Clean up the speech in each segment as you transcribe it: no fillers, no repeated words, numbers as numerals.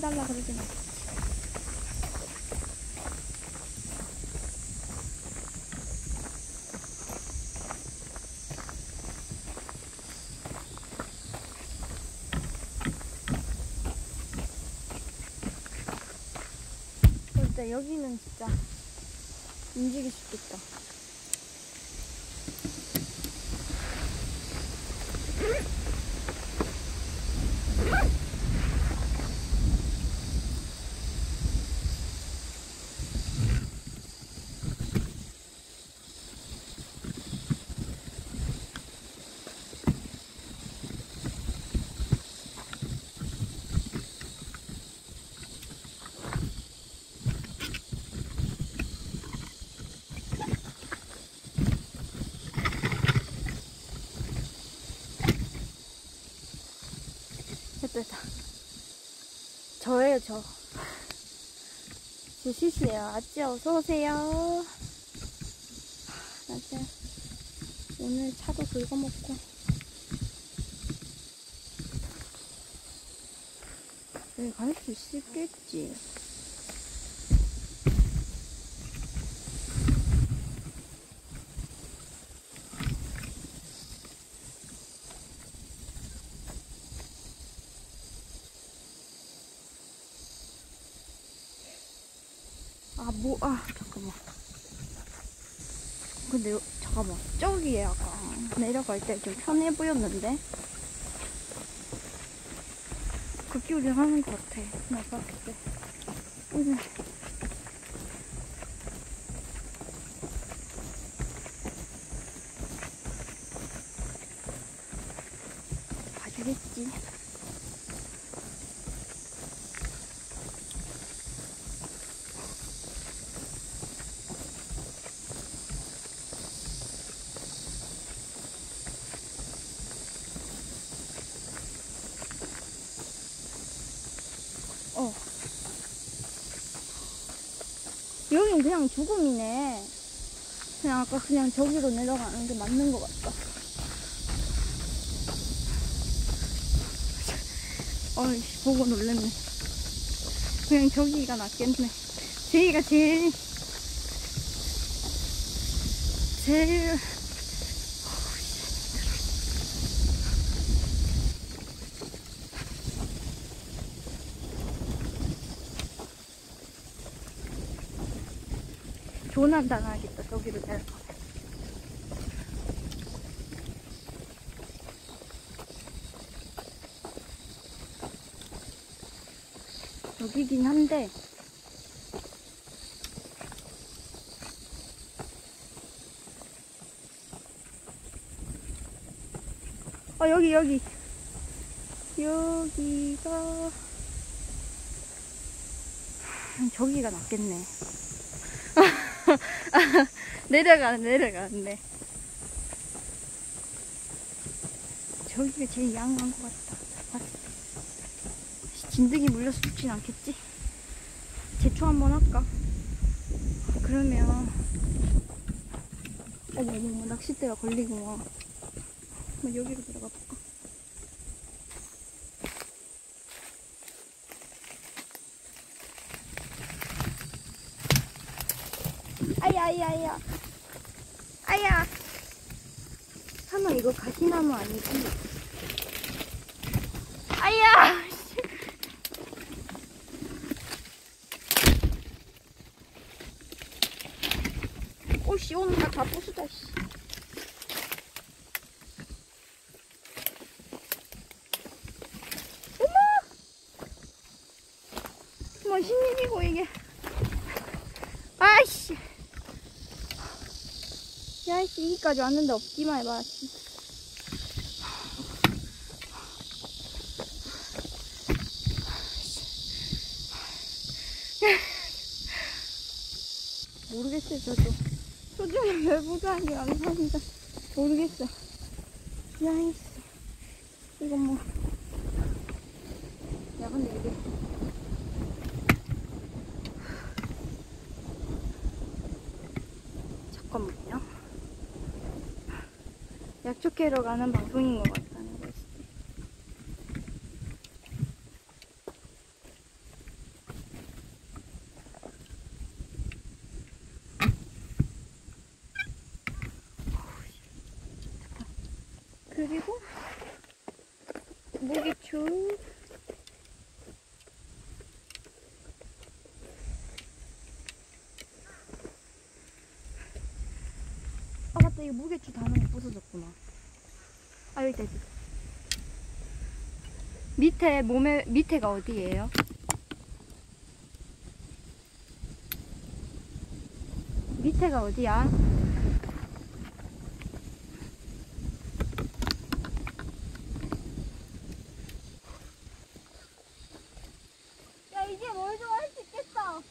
빼달라 그러진 않겠지. 진짜 여기는 진짜 움직일 수 있겠다. 됐다. 저예요, 저. 제 시시예요. 아찌 어서오세요. 아찌 오늘 차도 긁어먹고. 여기 갈 수 있겠지. 잠깐만. 근데, 잠깐만. 저기에 약간 내려갈 때 좀 편해 보였는데? 급기울이 하는 것 같아. 내가 봤을 때. 봐주겠지. 여긴 그냥 죽음이네. 그냥 아까 그냥 저기로 내려가는 게 맞는 것 같다. 어이씨, 보고 놀랬네. 그냥 저기가 낫겠네. 저기가 제일 조난 당하겠다. 저기로 내려가. 여기긴 한데 여기가 저기가 낫겠네. 내려가는데 저기가 제일 양호한 것 같다. 진드기 물려서 죽진 않겠지? 제초 한번 할까? 그러면 어머 낚싯대가 걸리고 막 여기로 들어가 볼까? 아야 설마 이거 가시나무 아니지? 아야 오씨 오늘 다 부수다 씨. 어머 무슨 일이고 이게. 아이씨 야이씨 여기까지 왔는데 없기만 해봐. 모르겠어요. 저도 소중한 열부자한테 감사합니다. 모르겠어. 야이씨 이건 뭐. 야 근데 이게 잠깐만요. 약초 캐러 가는 방송인 것 같다는 거지. 그리고 무기추. 아 맞다, 이거 무게추 단어가 부서졌구나. 아 여기 있다, 여기 있다. 밑에 몸에 밑에가 어디예요? 밑에가 어디야? 야 이제 뭘 좀 할 수 있겠어.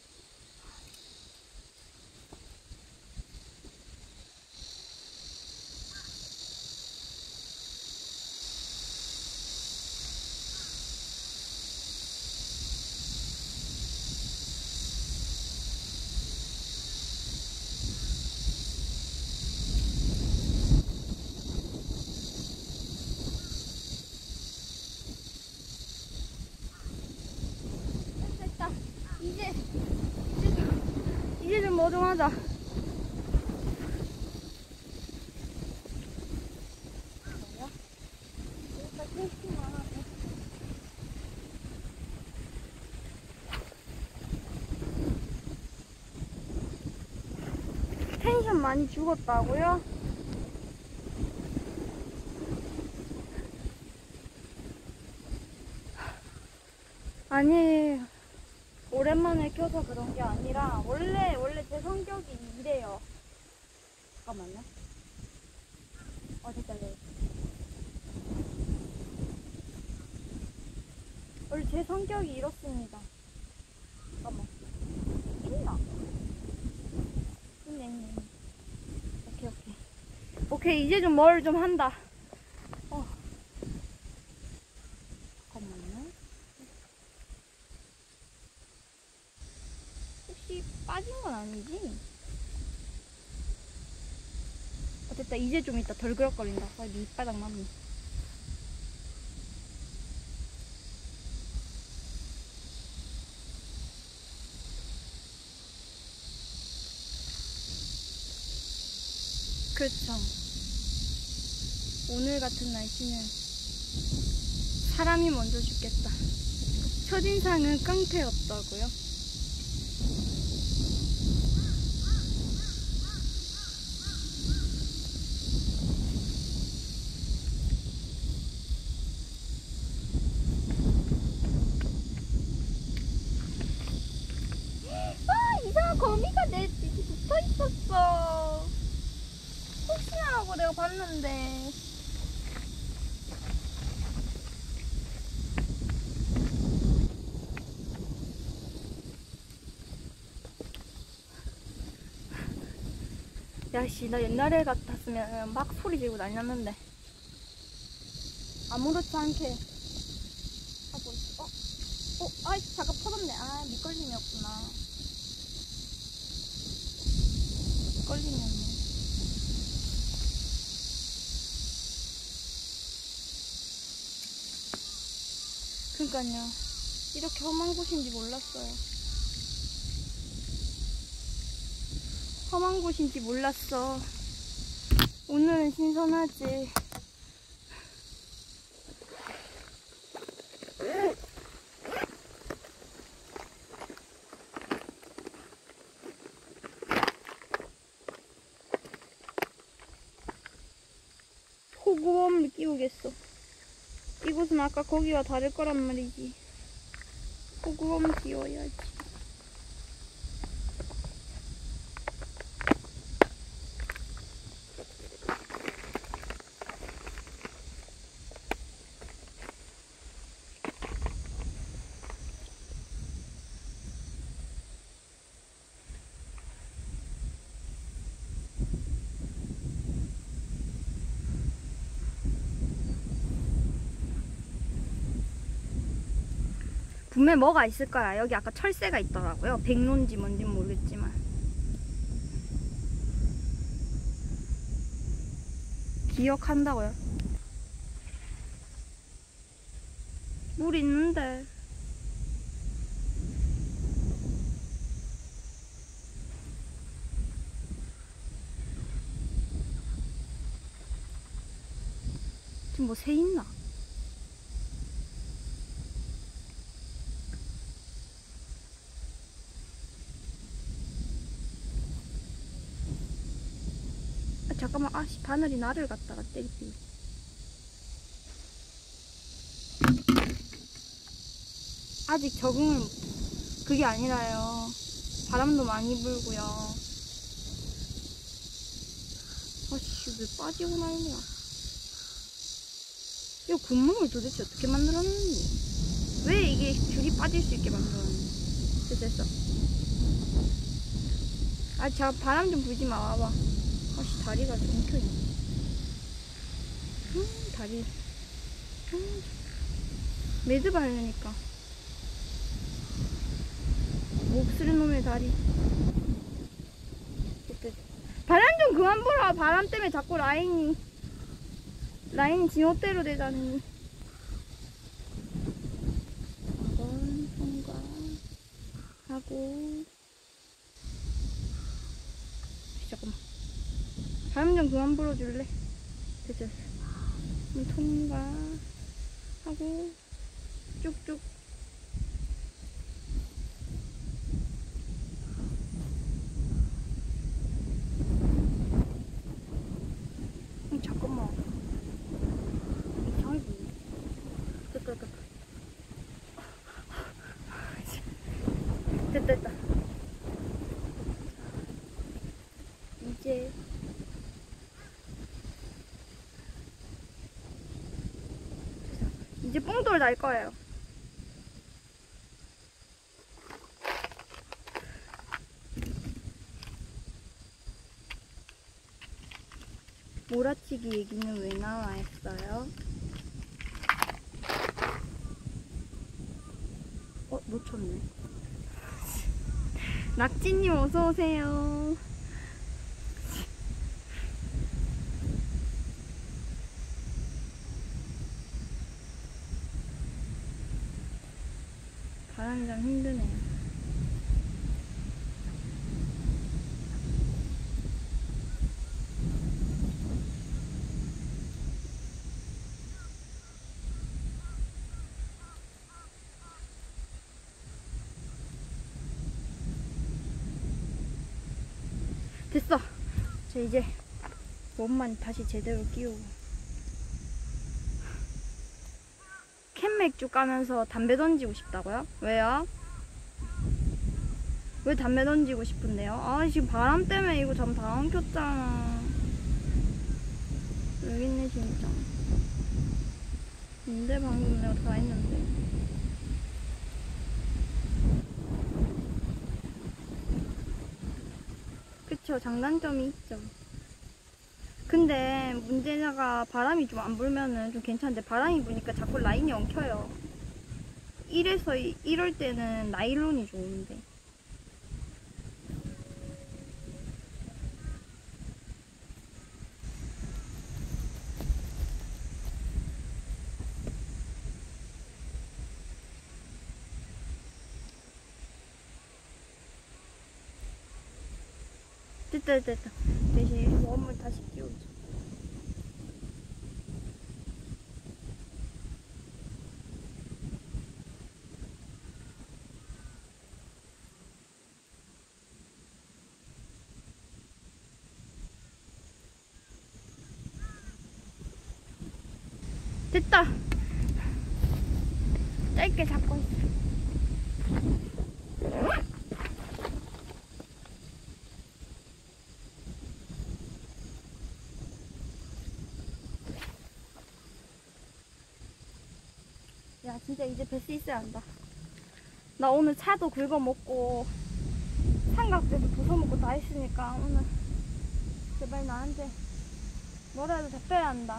됐다. 이제 좀 뭐 좀 하자. 텐션 많이 죽었다고요? 아니, 오랜만에 켜서 그런 게 아니라 원래 제 성격이 이래요. 잠깐만요. 됐다. 네. 원래 제 성격이 이렇습니다. 잠깐만. 있나? 있네. 오케이, 이제 좀 뭘 좀 한다. 잠깐만요. 혹시 빠진 건 아니지? 됐다. 이제 좀 있다. 덜 그럭거린다. 밑바닥 맞네. 그렇죠. 오늘 같은 날씨는 사람이 먼저 죽겠다. 첫인상은 깡패였다고요? 이상한 거미가 내 뒤에 붙어 있었어. 혹시나 하고 내가 봤는데. 야씨, 나 옛날에 같았으면 막 소리 지르고 난리났는데 아무렇지 않게 하고 있어. 아이씨, 잠깐 퍼졌네. 미끌림이었구나. 미끌림이었네. 그러니까요, 이렇게 험한 곳인지 몰랐어요. 험한 곳인지 몰랐어. 오늘은 신선하지. 호구범을 끼우겠어. 이곳은 아까 거기와 다를 거란 말이지. 호구범 끼워야지. 분명히 뭐가 있을 거야. 여기 아까 철새가 있더라고요. 백론지 뭔지 모르겠지만. 기억한다고요? 물 있는데. 지금 뭐 새 있나? 아, 잠깐만. 아씨, 바늘이 나를 갖다가 때리지. 아직 적응을, 그게 아니라요. 바람도 많이 불고요. 아씨, 왜 빠지고 난리야. 이 구멍을 도대체 어떻게 만들었는지, 왜 이게 줄이 빠질 수 있게 만들었는지. 됐어. 아, 자, 바람 좀 불지 마. 와봐. 아씨, 다리가 엉켜있네. 다리. 매드 바르니까. 목쓰는 놈의 다리. 바람 좀 그만 불어. 바람 때문에 자꾸 라인이 지멋대로 되잖니. 이건 통과하고. 잠깐만. 바람 좀 그만 불어줄래? 됐어. 통과하고 쭉쭉. 잠깐만. 이상하게 보이네. 됐다. 이제 뽕돌 날 거예요. 몰아치기 얘기는 왜 나와 했어요? 놓쳤네. 낙지님 어서오세요. 바람이 좀 힘드네요. 됐어. 저 이제 몸만 다시 제대로 끼우고. 캔맥주 까면서 담배 던지고 싶다고요? 왜요? 왜 담배 던지고 싶은데요? 아, 지금 바람 때문에 이거 잠 다 안 켰잖아. 여기 있네 진짜. 근데 방금 내가 다 했는데. 그쵸, 장단점이 있죠. 근데 문제가 바람이 좀 안 불면은 좀 괜찮은데, 바람이 부니까 자꾸 라인이 엉켜요. 이럴 때는 나일론이 좋은데. 됐다. 대신 웜을 다시 끼우자. 됐다. 짧게 잡고 있어. 야, 진짜 이제 뱃스 있어야 한다. 나 오늘 차도 긁어 먹고 삼각대도 부숴 먹고 다 했으니까 오늘 제발 나한테 뭐라도 잡혀야 한다.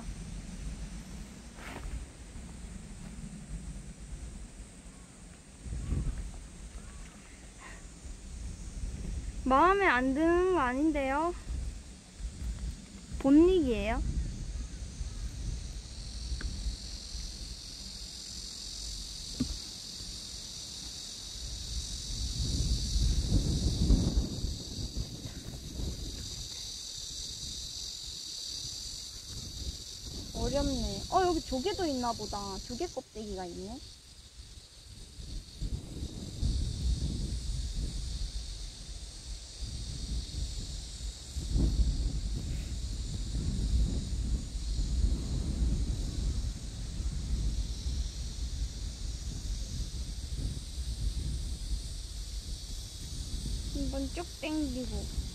마음에 안 드는 거 아닌데요? 본닉이에요? 어렵네. 여기 조개도 있나 보다. 조개 껍데기가 있네. 한번 쭉 당기고.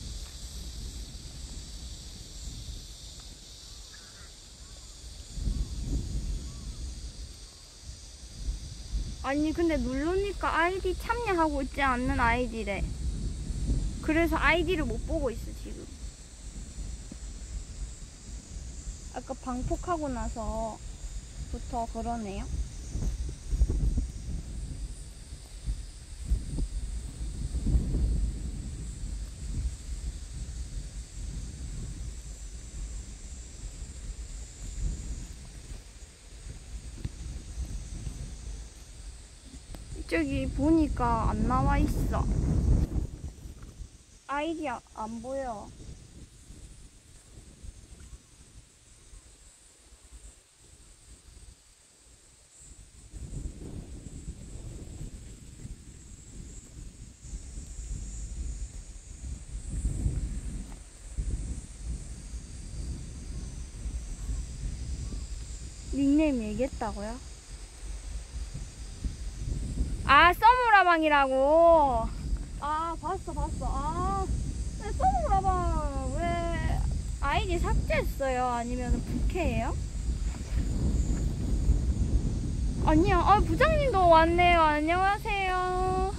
아니 근데 누르니까 아이디 참여하고 있지 않는 아이디래. 그래서 아이디를 못 보고 있어 지금. 아까 방폭하고 나서부터 그러네요. 저기 보니까 안 나와 있어. 아이디 안 보여. 닉네임 얘기했다고요? 아, 써무라방이라고. 아, 봤어. 근데 써무라방 왜 아이디 삭제했어요? 아니면 부캐예요? 아니야. 부장님도 왔네요. 안녕하세요.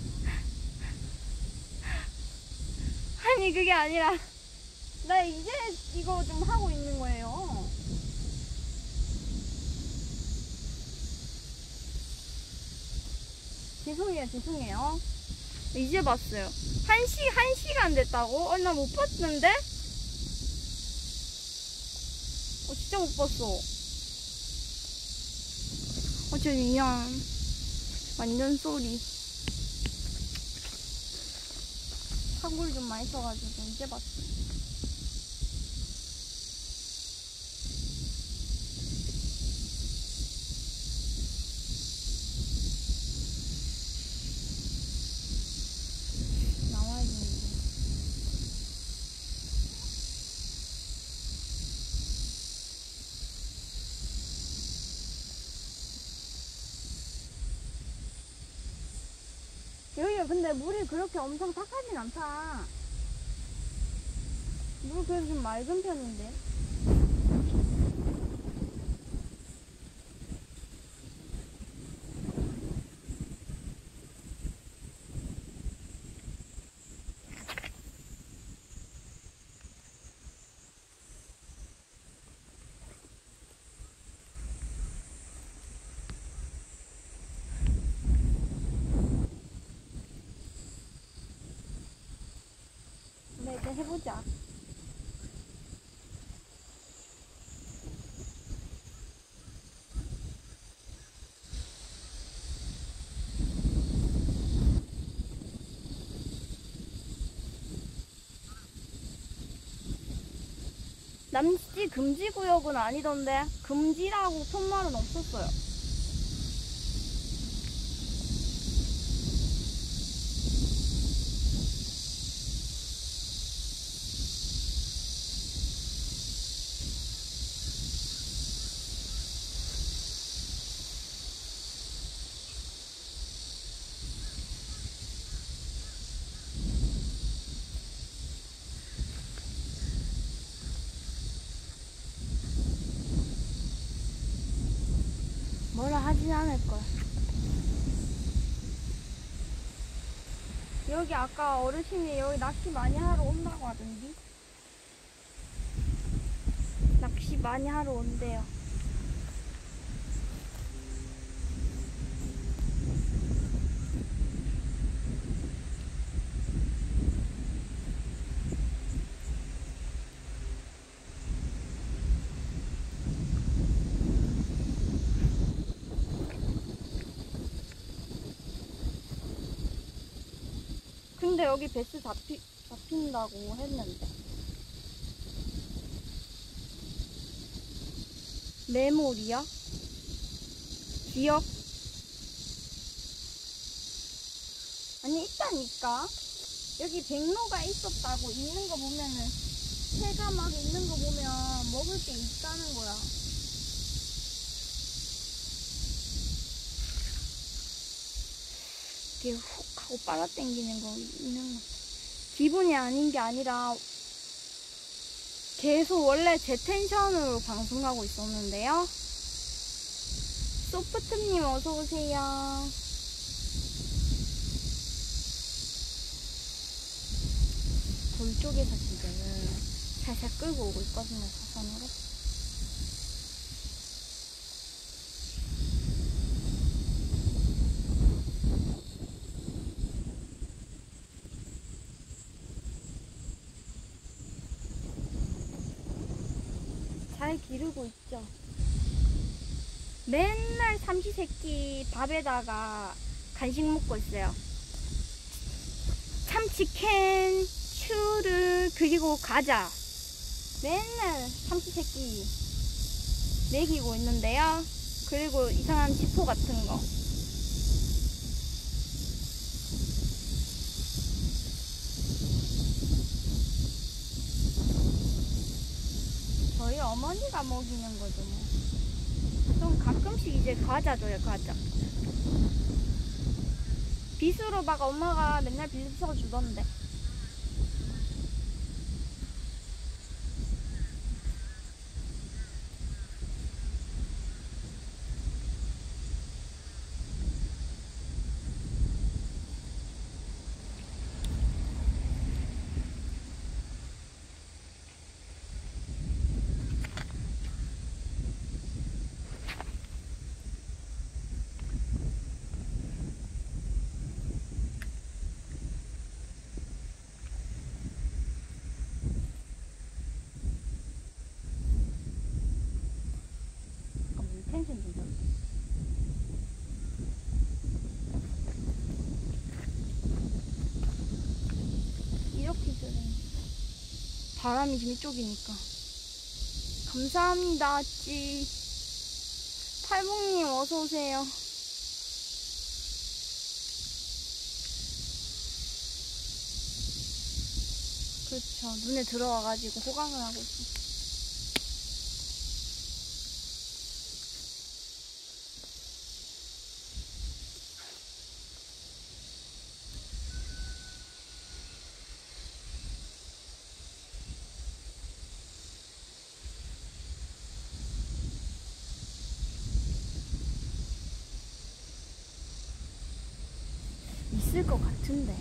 아니, 그게 아니라 나 이제 이거 좀 하고 있는 거예요. 죄송해요. 이제 봤어요. 한 시간 됐다고? 나 못 봤는데? 진짜 못 봤어. 저 미안. 완전 쏘리. 사골 좀 많이 써가지고 이제 봤어. 여기가 근데 물이 그렇게 엄청 탁하진 않다. 물 그래도 좀 맑은 편인데. 이제 해보자. 남지 금지 구역은 아니던데 금지라고 푯말은 없었어요. 뭐라 하진 않을걸. 여기 아까 어르신이 여기 낚시 많이 하러 온다고 하던데. 낚시 많이 하러 온대요. 근데 여기 배스 잡힌다고 했는데. 메모리야? 기억? 아니 있다니까. 여기 백로가 있었다고. 있는 거 보면은 새가 막 있는 거 보면 먹을 게 있다는 거야. 이렇게 훅 하고 빨아당기는 거 있는 거. 기분이 아닌 게 아니라 계속 원래 제 텐션으로 방송하고 있었는데요. 소프트님 어서오세요. 돌 쪽에서 지금 살살 끌고 오고 있거든요, 사선으로. 잘 기르고 있죠. 맨날 삼시세끼 밥에다가 간식 먹고 있어요. 참치캔, 추를, 그리고 과자. 맨날 삼시세끼 먹이고 있는데요. 그리고 이상한 지포 같은 거. 저희 어머니가 먹이는 거죠, 뭐. 좀 가끔씩 이제 과자 줘요, 과자. 빗으로 막 엄마가 맨날 빌려서 주던데. 텐션 조절. 이렇게 들어. 바람이 지금 이쪽이니까. 감사합니다, 찌. 탈북님 어서오세요. 그렇죠. 눈에 들어와가지고 호강을 하고 있어. 있을 것 같은데.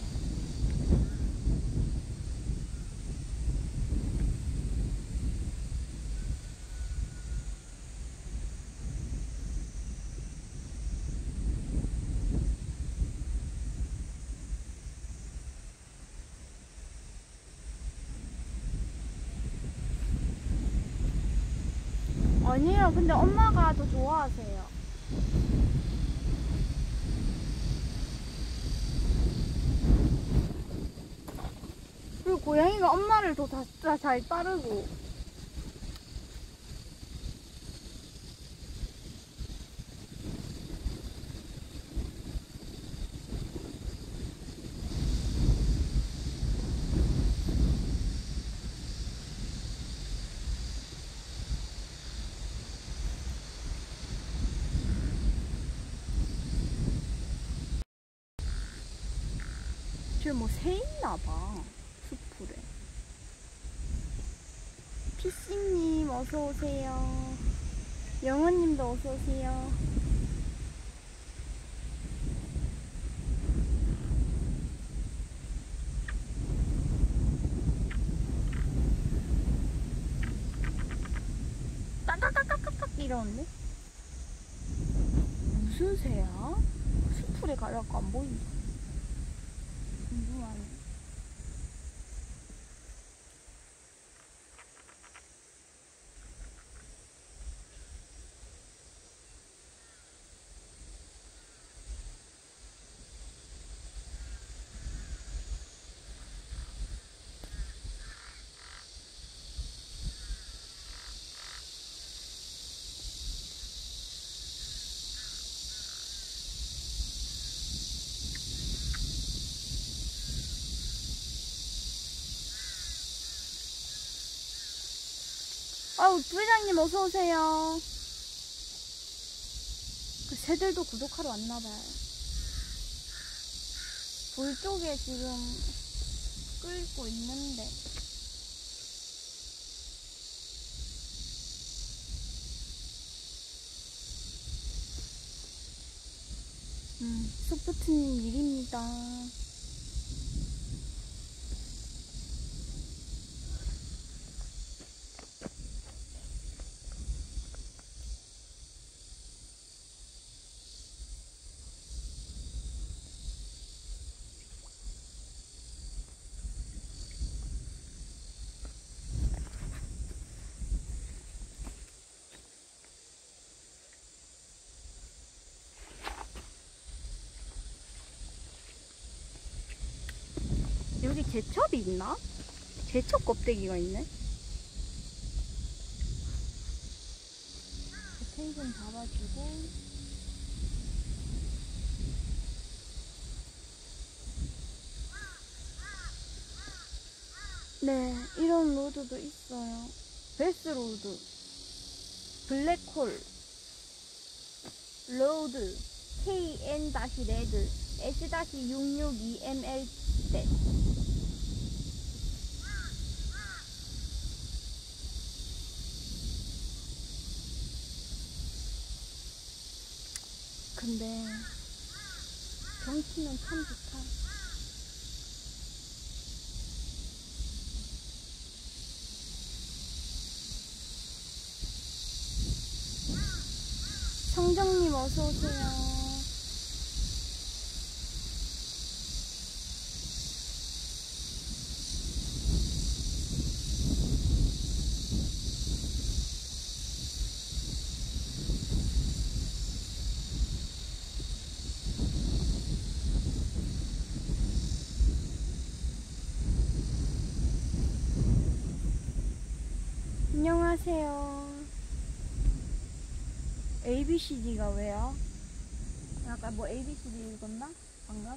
아니에요. 근데 엄마가 더 좋아하세요. 그리고 고양이가 엄마를 더 잘 따르고. 저기 뭐 새 있나봐, 숲풀에. 피씨님 어서오세요. 영은님도 어서오세요. 따깍깍깍깍 이러는데? 무슨 새야? 숲풀에 가려고 안 보인다. 궁금하네. 아우, 부회장님 어서오세요. 그 새들도 구독하러 왔나봐요. 불 쪽에 지금 끓고 있는데. 소프트님 일입니다. 여기 제첩이 있나? 제첩 껍데기가 있네. 텐션 잡아주고. 네, 이런 로드도 있어요. 베스 로드, 블랙홀, 로드, KN-레드, S-662ML 대. 근데 경치는 참 좋다. 성정님 어서오세요. 안녕하세요. ABCD가 왜요? 아까 뭐 ABCD 읽었나? 방금?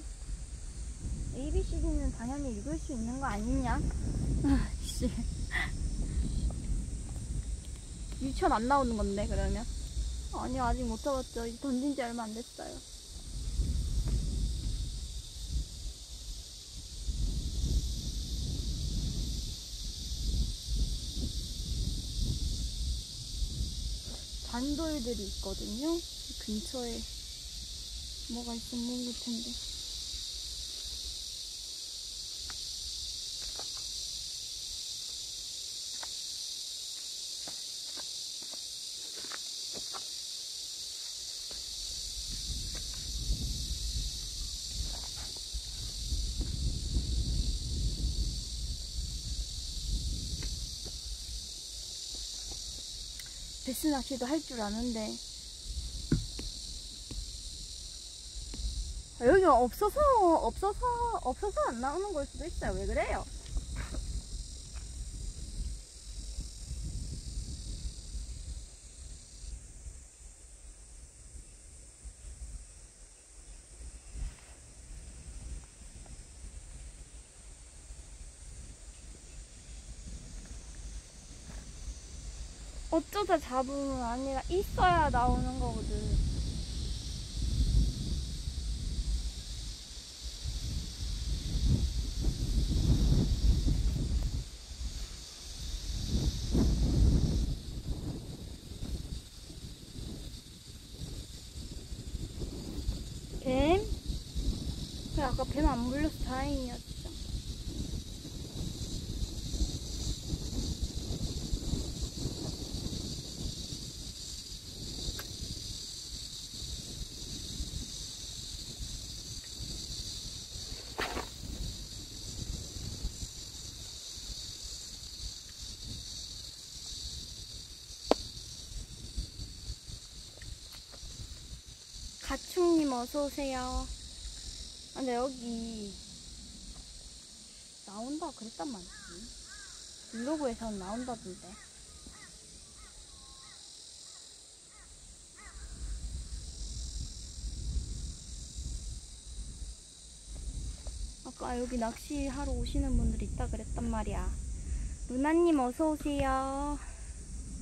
ABCD는 당연히 읽을 수 있는 거 아니냐? 씨. 유치원 안 나오는 건데, 그러면? 아니요, 아직 못 잡았죠. 던진 지 얼마 안 됐어요. 잔돌들이 있거든요. 근처에 뭐가 있으면 모를 텐데. 베스 낚시도 할 줄 아는데 여기가 없어서 안 나오는 걸 수도 있어요. 왜 그래요? 어쩌다 잡으면 아니라 있어야 나오는 거거든. 뱀? 그래, 아까 뱀 안 물려서 다행이야, 진짜. 가충님 어서오세요. 아, 근데 여기 나온다 그랬단 말이지. 블로그에서는 나온다던데. 아까 여기 낚시하러 오시는 분들 있다 그랬단 말이야. 루나님 어서오세요.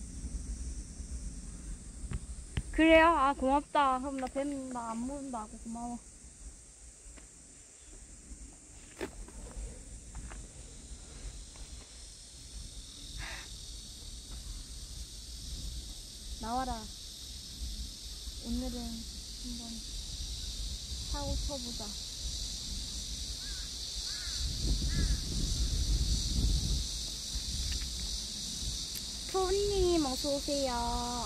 그래요? 아, 고맙다. 그럼 나 뱀 나 안 물은다고 고마워. 나와라. 오늘은 한번 사고 쳐보자. 토우님 어서오세요.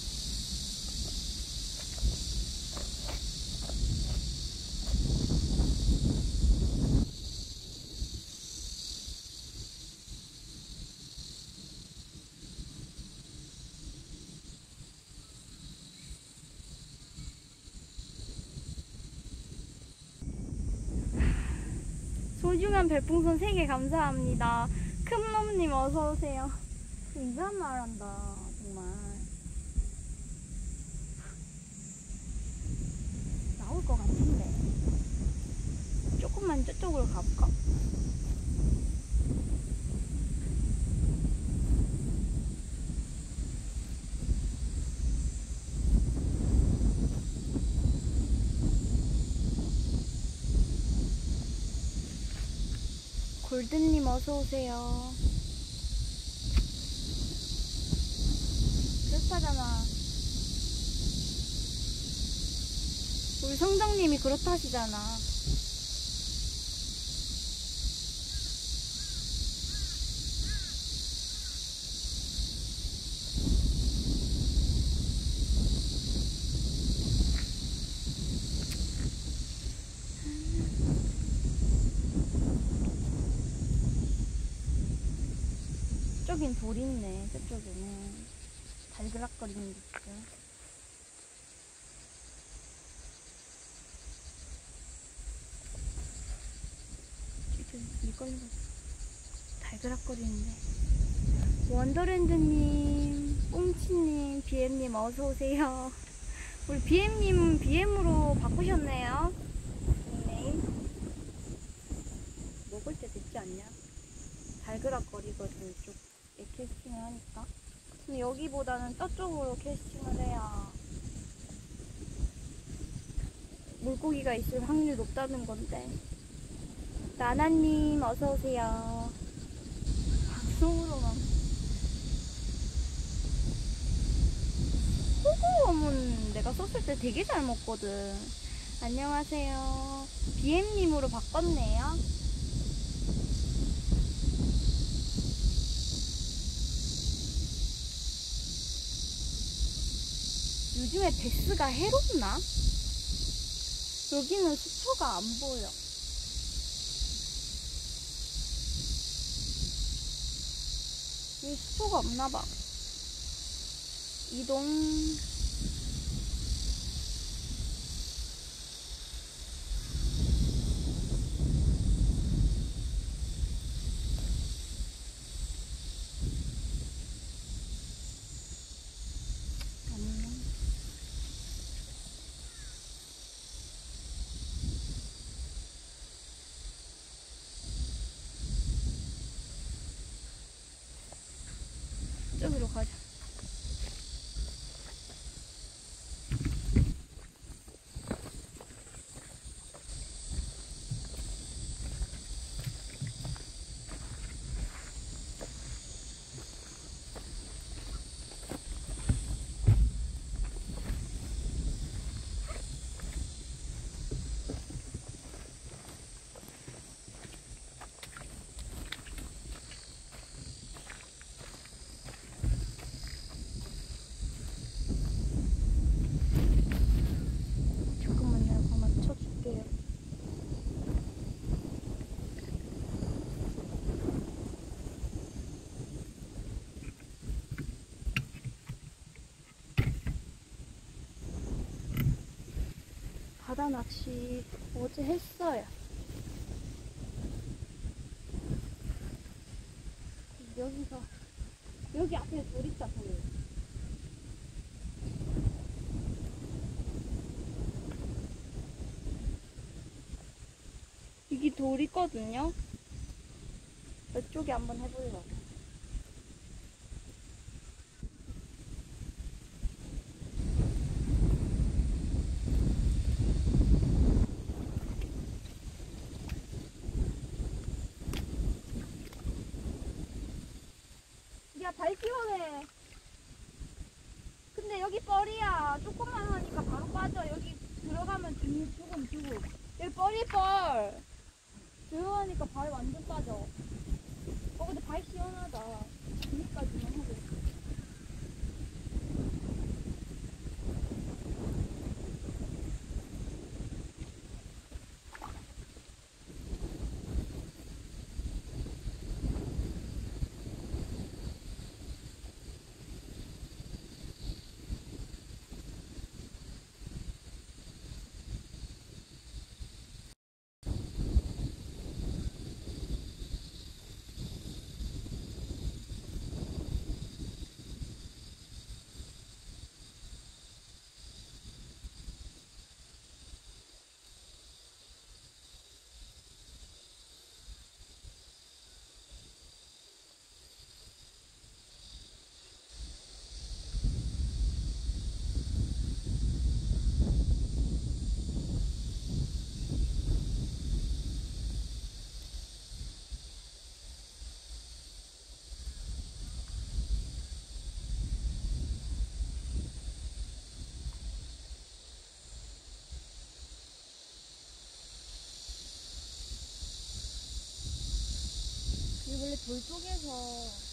소중한 별풍선 3개 감사합니다. 큰놈님 어서오세요. 이상한 말 한다 정말. 나올 것 같은데 조금만 저쪽으로 가볼까? 골든님 어서오세요. 그렇다잖아. 우리 성정님이 그렇다시잖아. 저긴 돌 있네. 저쪽에는 달그락거리는 게 있어. 지금 이걸로 달그락거리는데. 원더랜드님, 뽕치님, BM님 어서오세요. 우리 BM님 BM으로 바꾸셨네요. 닉네임. 먹을 때 됐지 않냐? 달그락거리거든 이쪽에 캐스팅을 하니까. 근데 여기보다는 저쪽으로 캐스팅을 해야 물고기가 있을 확률이 높다는 건데. 나나님 어서오세요. 방송으로만. 호구어문 내가 썼을 때 되게 잘 먹거든. 안녕하세요. BM님으로 바꿨네요. 요즘에 베스가 해롭나? 여기는 수초가 안 보여. 여기 수초가 없나봐. 이동. 저기로 가자. 잠깐만요. 이거 맞춰줄게요. 바다 낚시 어제 했어요. 여기서 여기 앞에 돌 있다. 돌. 여기 돌 있거든요. 이쪽에 한번 해보려고. 발 시원해. 근데 여기 뻘이야. 조금만 하니까 바로 빠져. 여기 들어가면 죽음. 여기 뻘이 뻘. 들어가니까 발 완전 빠져. 근데 발 시원하다. 여기까지만 하고. 이게 원래 돌 쪽에서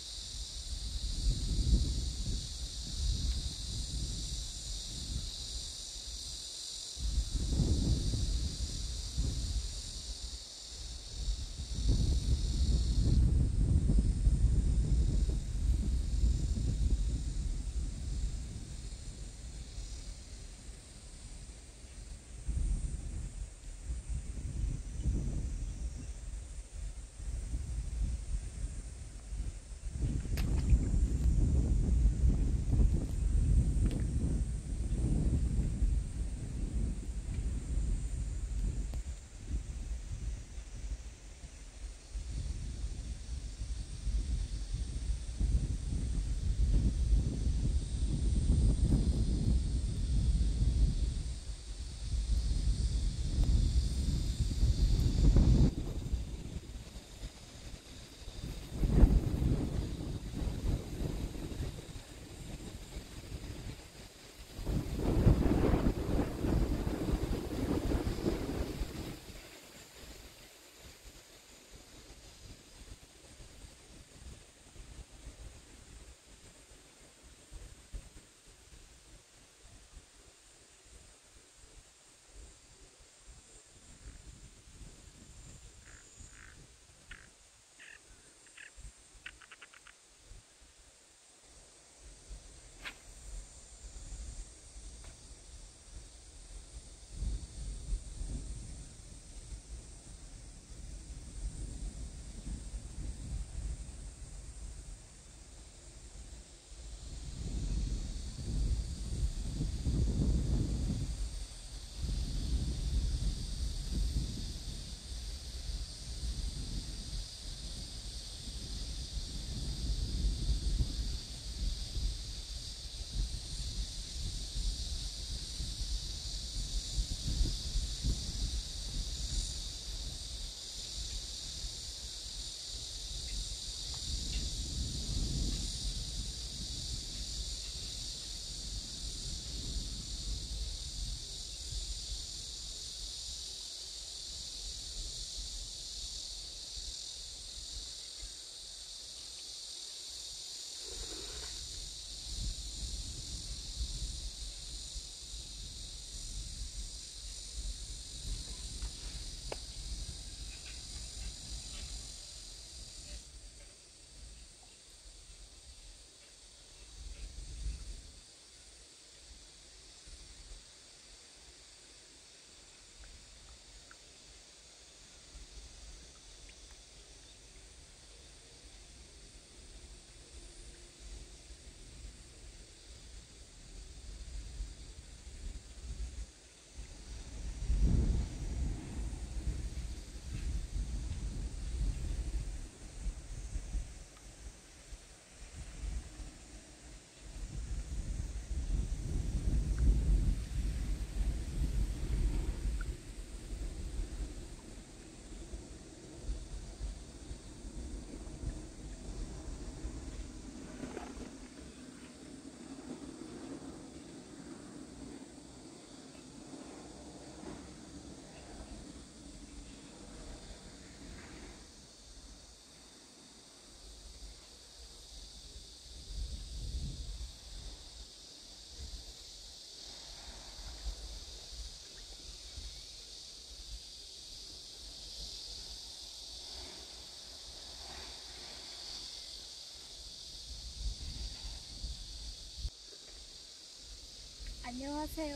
안녕하세요.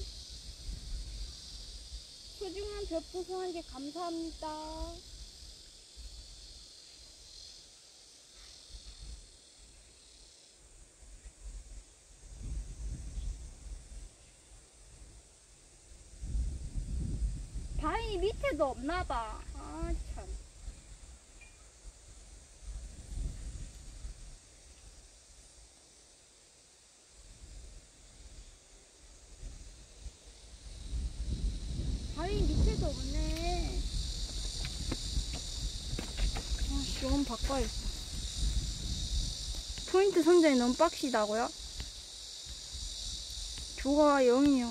소중한 별풍선 한 개 감사합니다. 바위 밑에도 없나봐. 아, 참. 바위 밑에도 없네. 아, 조금 바꿔야겠다. 포인트 선정이 너무 빡시다고요? 조가 0이요.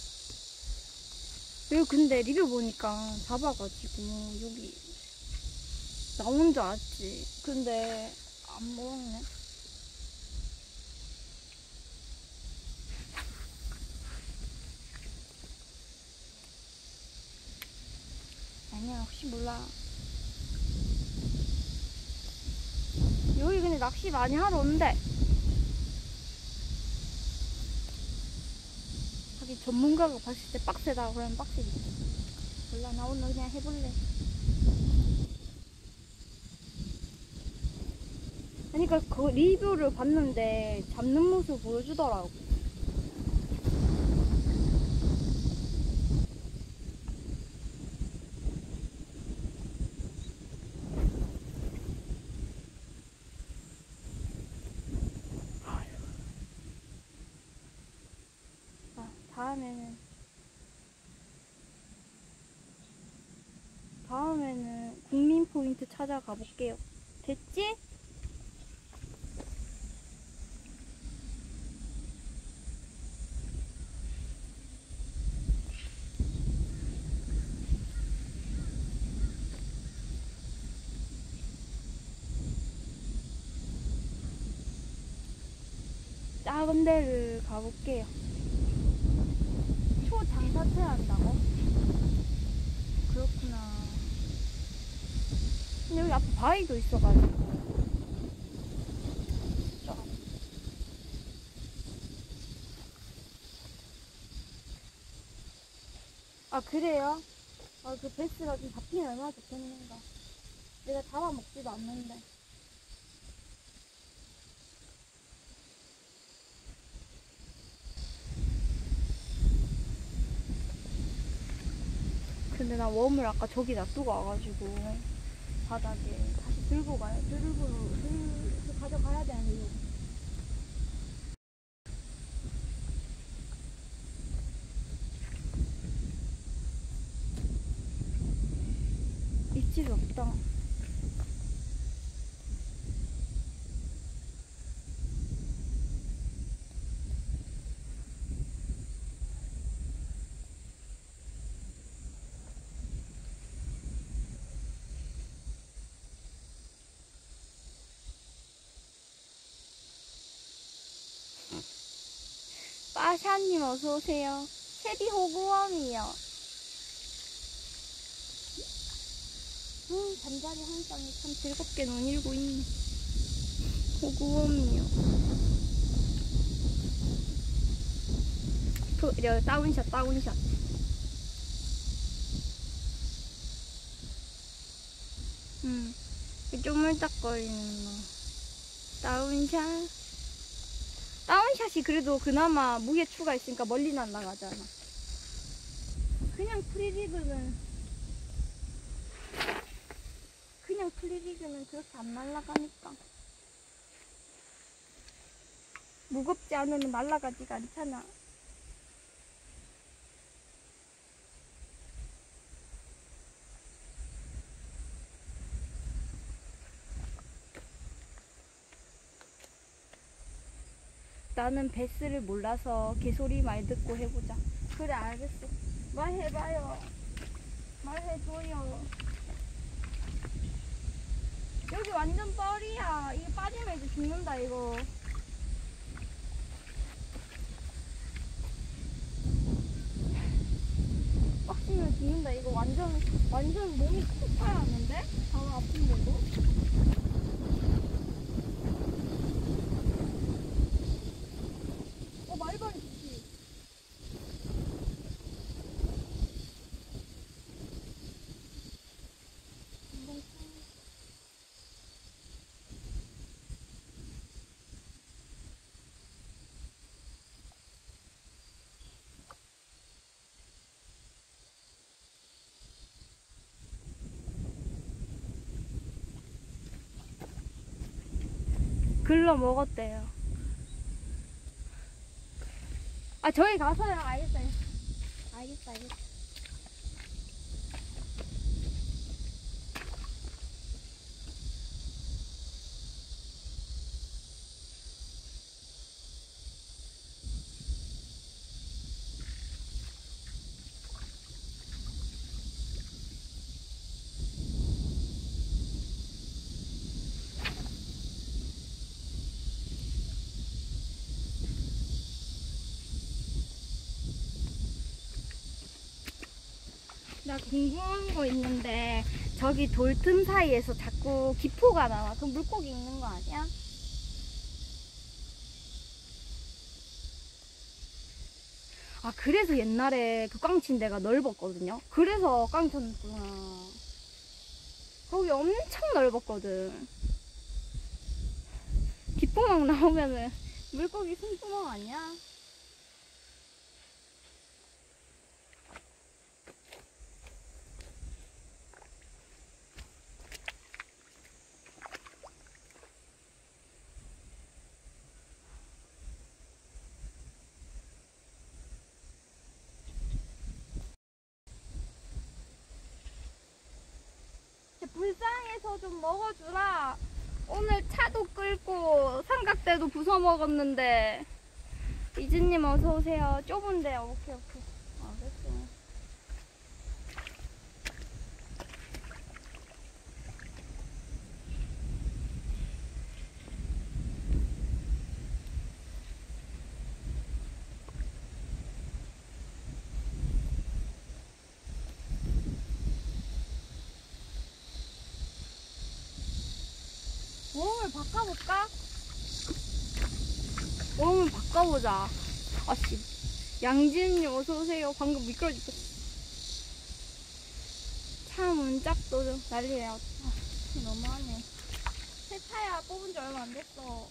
여기 근데 리뷰 보니까 잡아가지고 여기 나온 줄 알았지. 근데 안 먹었네. 아니야, 혹시 몰라. 여기 근데 낚시 많이 하러 온대. 하긴 전문가가 봤을 때 빡세다 그러면 빡세지. 몰라, 나 오늘 그냥 해볼래. 그러니까 그 리뷰를 봤는데 잡는 모습 보여주더라고. 아, 다음에는 국민 포인트 찾아가 볼게요. 됐지? 작은 데를 가볼게요. 초장사태 한다고? 그렇구나. 근데 여기 앞에 바위도 있어가지고. 아, 그래요? 아, 그 베스가 좀 잡히면 얼마나 좋겠는가. 내가 잡아먹지도 않는데. 근데 나 웜을 아까 저기 놔두고 와가지고 바닥에 다시 들고 가져가야 되는데 이거. 입질 없다. 빠샤님 어서오세요. 채비 호구웜이요. 잠자리 한 쌍이 참 즐겁게 논일고 있네. 호구웜이요. 다운샷. 쪼물딱거리는 거. 다운샷이 그래도 그나마 무게 추가 있으니까 멀리 날아가잖아. 그냥 프리리그는 그렇게 안 날아가니까. 무겁지 않으면 날아가지가 않잖아. 나는 베스를 몰라서 개소리 말 듣고 해보자. 그래, 알겠어. 말해봐요. 말해줘요. 여기 완전 뻘이야. 이거 빠지면 이제 죽는다, 이거. 빡치면 죽는다. 이거 완전 몸이 푹 파였는데? 바로 아픈데도? 말벌이 좋지. 글러 먹었대요. 아, 저희 가서요. 알겠어요. 알겠어, 알겠어. 나 궁금한 거 있는데 저기 돌틈 사이에서 자꾸 기포가 나와. 그럼 물고기 있는 거 아니야? 아, 그래서 옛날에 그 꽝친 데가 넓었거든요. 그래서 꽝 쳤구나. 거기 엄청 넓었거든. 기포막 나오면은 물고기 숨구멍 아니야? 불쌍해서 좀 먹어주라. 오늘 차도 끌고 삼각대도 부숴 먹었는데. 이즈님 어서오세요. 좁은데. 오케이 오케이. 알겠어. 모험을 바꿔볼까? 모험을 바꿔보자. 아씨, 양지은님 어서오세요. 방금 미끄러졌어. 차 문짝도 좀 난리야. 아, 너무하네. 새 차야. 뽑은 지 얼마 안 됐어.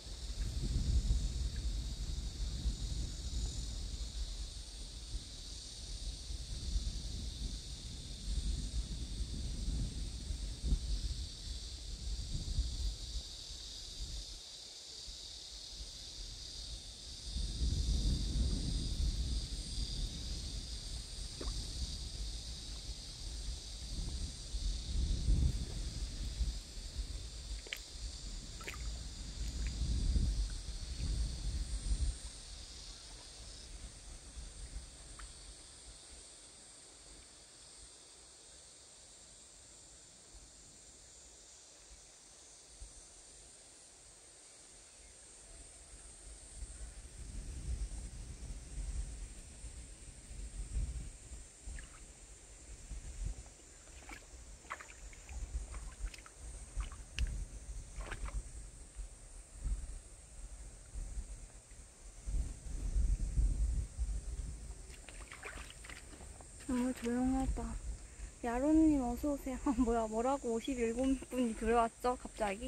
너무 조용하다. 야로님 어서오세요. 뭐야, 뭐라고 57분이 들어왔죠? 갑자기?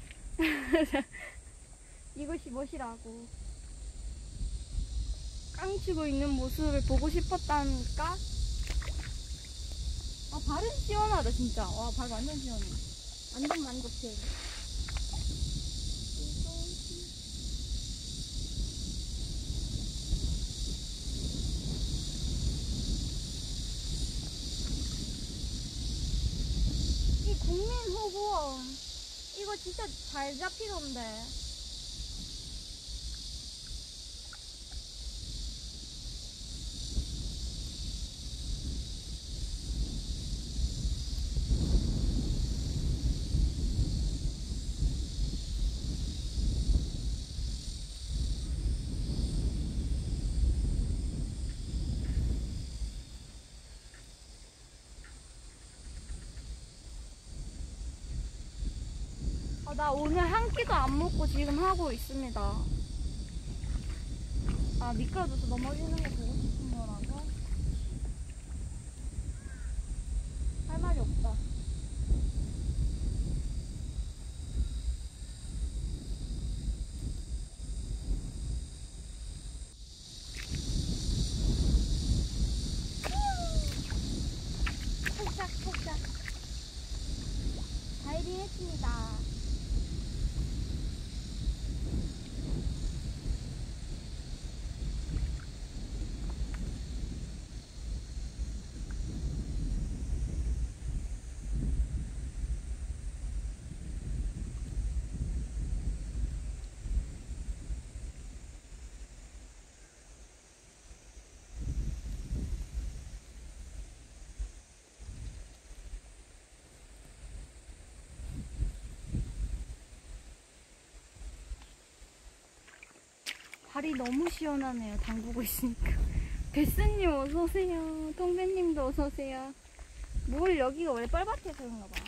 이것이 무엇이라고. 깡치고 있는 모습을 보고 싶었다니까? 아, 발은 시원하다, 진짜. 와, 발 완전 시원해. 완전 만족해. 이 국민호구원. 이거 진짜 잘 잡히던데. 나 오늘 한 끼도 안 먹고 지금 하고 있습니다. 아, 미끄러져서 넘어지는 거 보고 싶은 거라서 할 말이 없다. 살짝 다이빙 했습니다. 발이 너무 시원하네요. 담그고 있으니까. 베스님 어서오세요. 통배님도 어서오세요. 물 여기가 원래 뻘밭에서 그런가 봐.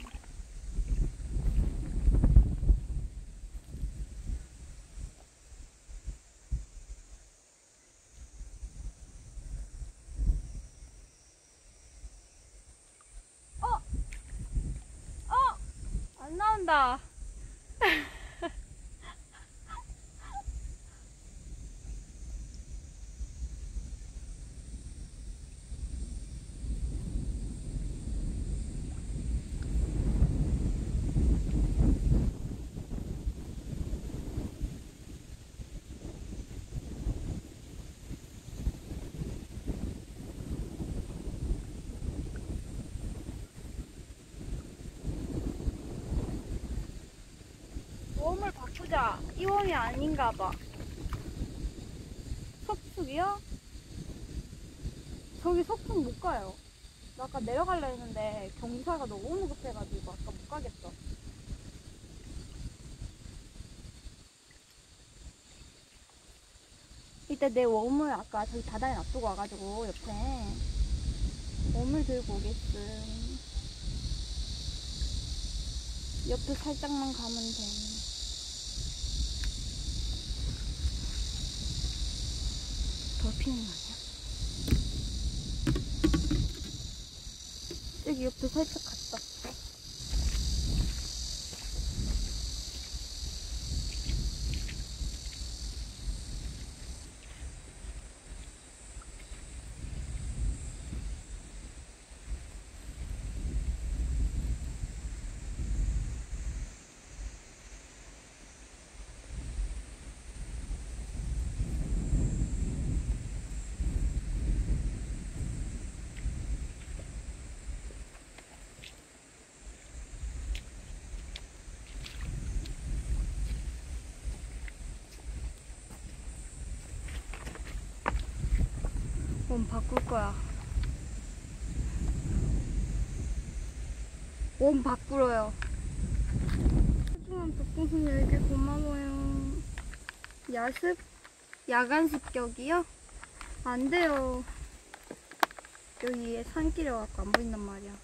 안 나온다. 웜을 바꾸자. 이 웜이 아닌가 봐. 석축이요? 저기 석축 못 가요. 나 아까 내려가려 했는데 경사가 너무 급해가지고 아까 못 가겠어. 이때 내 웜을 아까 저기 바다에 놔두고 와가지고 옆에 웜을 들고 오겠음. 옆에 살짝만 가면 돼. 더 피는 거 아니야? 여기 옆에 살짝 갔다. 웜 바꿀 거야. 웜 바꾸러요. 소중한 덕분순 10개 고마워요. 야습? 야간 습격이요? 안 돼요. 여기에 산길에 와서 안 보인단 말이야.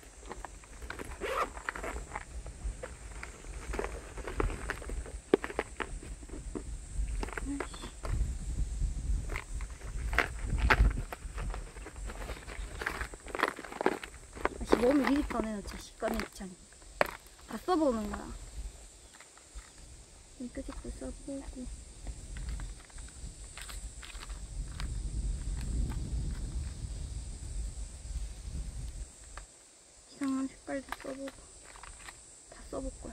너무 미리 꺼내놓자. 꺼내놓자니. 다 써보는 거야. 핑크색도 써보고. 이상한 색깔도 써보고. 다 써볼 거야.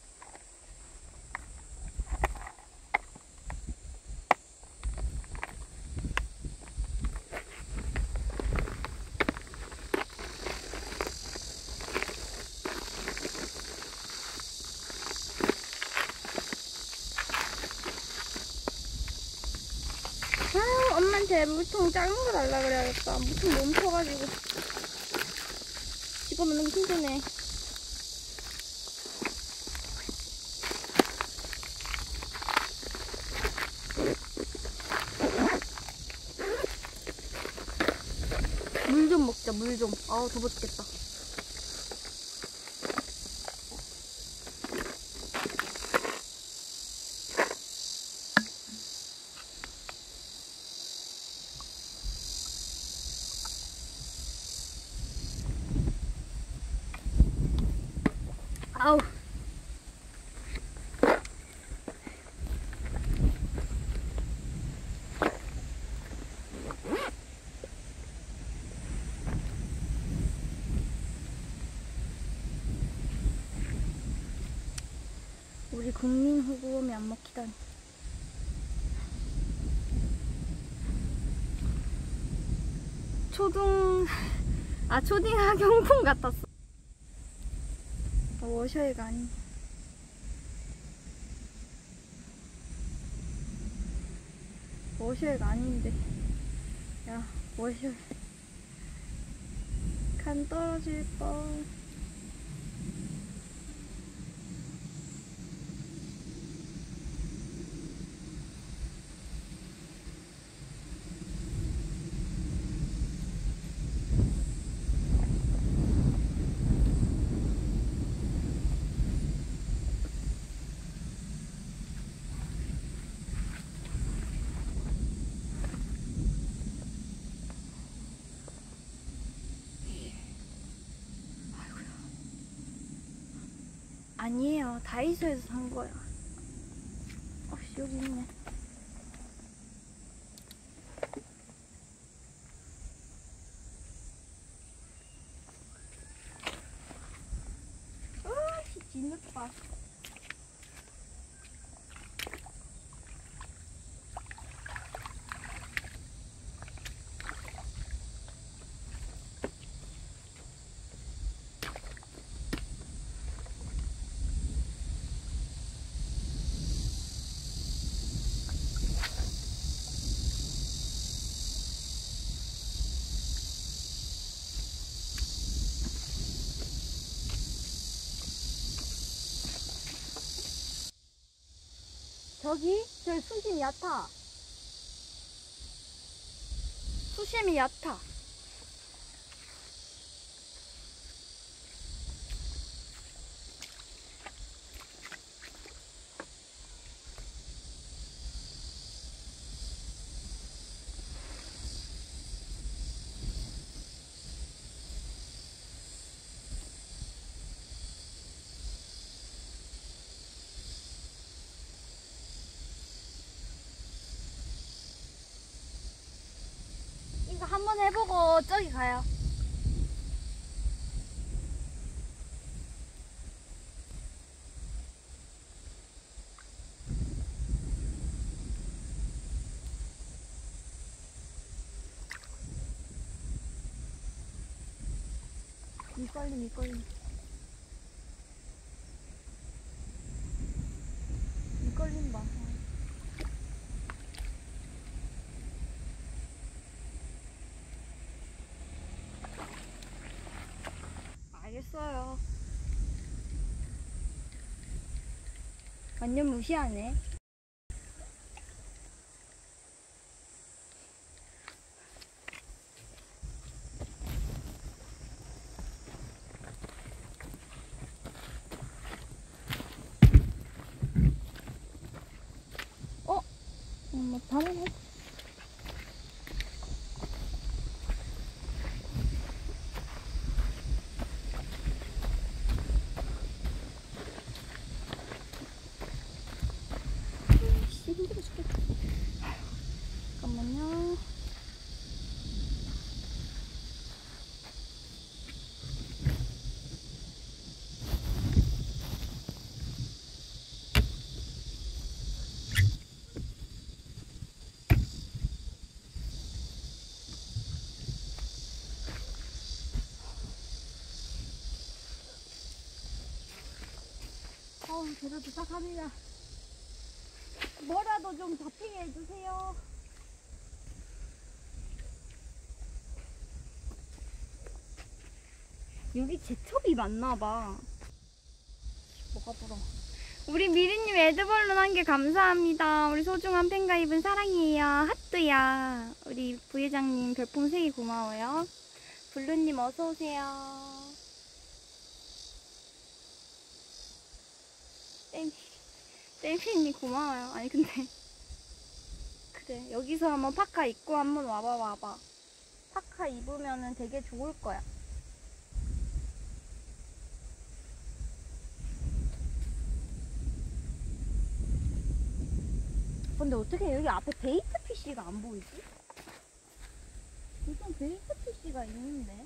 엄마한테 물통 작은 거 달라 그래야겠다. 물통 너무 커가지고 집어넣는 게 힘드네. 물 좀 먹자. 물 좀. 아우 더워 죽겠다. 아우. 우리 국민 호구음이 안 먹히다니. 초딩 학용품 같았어. 워셔액 아니. 워셔액 아닌데. 야, 워셔액. 간 떨어질 뻔. 아니에요. 다이소에서 산 거야. 여기 있네. 으씨, 진흙밥. 저기 수심이 얕아. 수심이 얕아. 이거 한번 해보고 저기 가요. 밑걸림. 밑걸림 봐. 알겠어요. 완전 무시하네. 뭐 다른 해. 힘들어 죽겠다. 잠깐만요. 그래도 도착합니다. 뭐라도 좀 잡히게 해주세요. 여기 제첩이 많나봐. 뭐가 불어. 우리 미리님 에드벌룬 한 개 감사합니다. 우리 소중한 팬가입은 사랑이에요. 하트야. 우리 부회장님 별풍 3개 고마워요. 블루님 어서오세요. 땡피님 고마워요. 아니 근데 그래 여기서 한번 파카 입고 한번 와봐. 파카 입으면은 되게 좋을 거야. 근데 어떻게 여기 앞에 베이트 피쉬가 안 보이지? 보통 베이트 피쉬가 있는데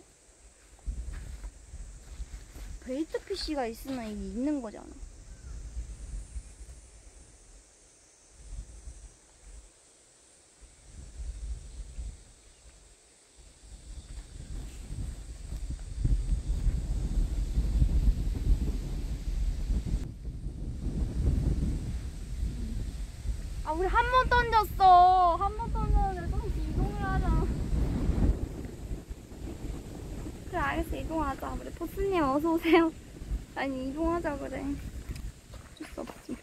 베이트 피쉬가 있으면 이게 있는 거잖아. 아 우리 한 번 던졌어. 한 번 던졌는데 또 이동을 하자. 그래 알겠어 이동하자. 우리 포스님 어서오세요. 아니 이동하자 그래. 어쩔 수 없지.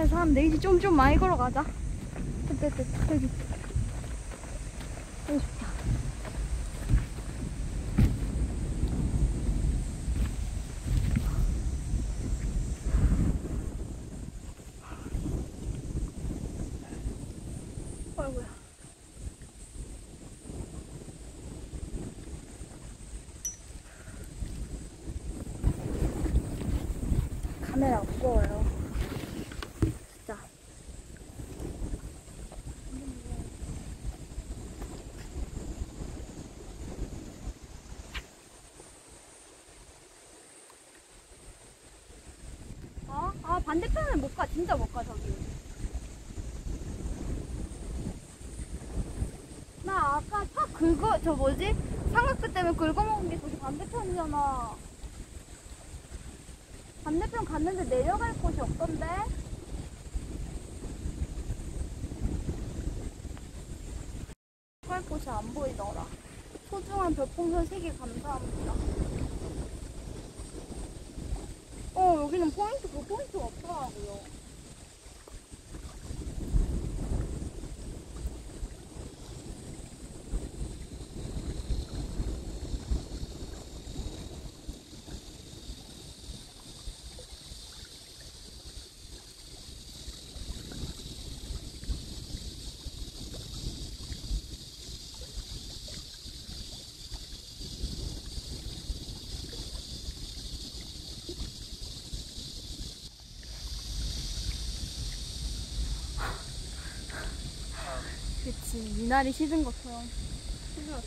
사람들 이제 좀 많이 걸어가자. 됐다. 여기 좋다. 아이고야. 카메라 무거워요. 진짜. 반대편은 못 가. 진짜 못 가, 저기. 나 아까 차 저 뭐지? 삼각대 때문에 긁어먹은 게 저기 반대편이잖아. 반대편 갔는데 내려갈 곳이 없던데? 갈 곳이 안 보이더라. 소중한 별풍선 3개 감사합니다. 여기는 그 포인트가 없더라고요. 그치, 미나리 시든 것처럼 시들었어.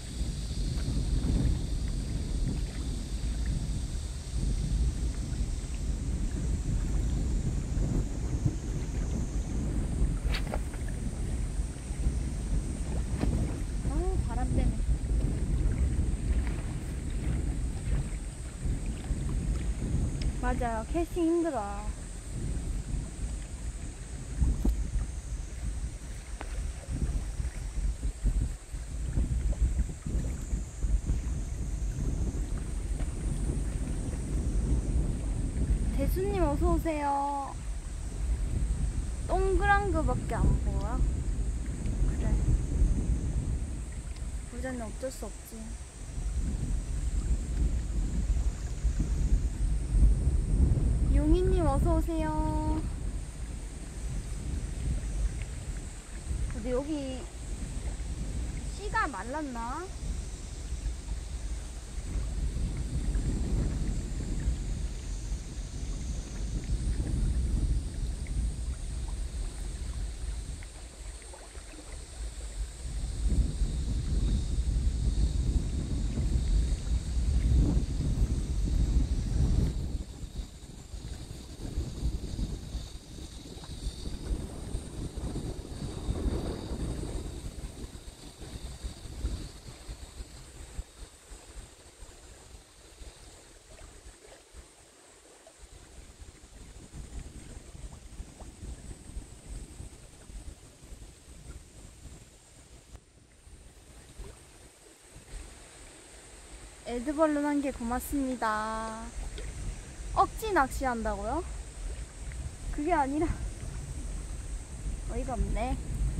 바람 때문에. 맞아요, 캐싱 힘들어. 대수님 어서오세요. 동그란 거밖에 안 보여? 그래. 부자는 어쩔 수 없지. 용희님 어서오세요. 근데 여기 씨가 말랐나? 에드벌룬 한 개 고맙습니다. 억지 낚시한다고요? 그게 아니라 어이가 없네.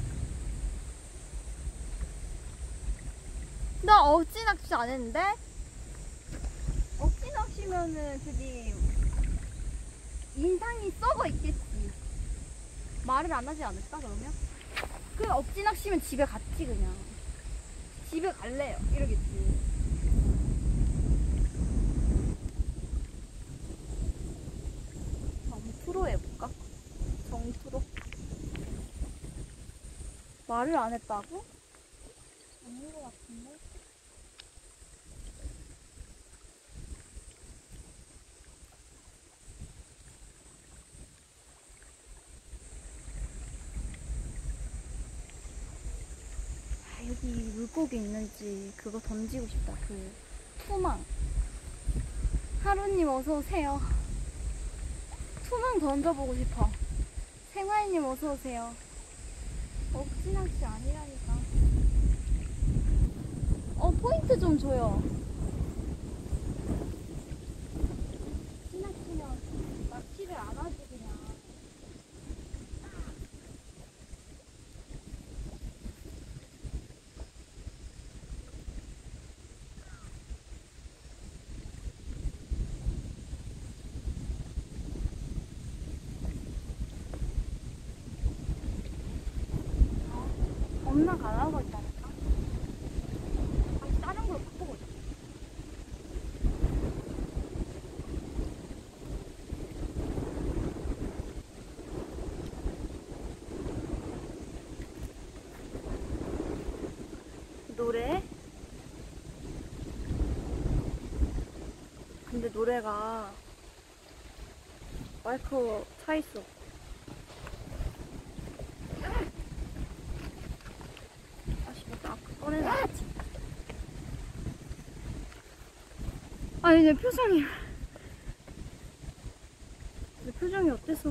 나 억지 낚시 안 했는데? 억지 낚시면은 저기 인상이 썩어 있겠지. 말을 안 하지 않을까 그러면? 그 억지 낚시면 집에 갔지 그냥. 집에 갈래요 이러겠지. 정투로 해볼까? 정투로? 말을 안 했다고? 아닌 것 같은데? 여기 물고기 있는지 그거 던지고 싶다. 그 투망. 하루님 어서오세요. 투망 던져보고 싶어. 생화이님 어서오세요. 억지 낚시 아니라니까. 포인트 좀 줘요. 억지 낚시면 낚시를 안 하지 그냥. 엄마가 안 하고 있다니까. 다시 다른 걸로 바꾸고 있어. 노래? 근데 노래가 마이크 차 있어. 아쉽다. 아까 꺼내놨지. 아니 내 표정이 어때서?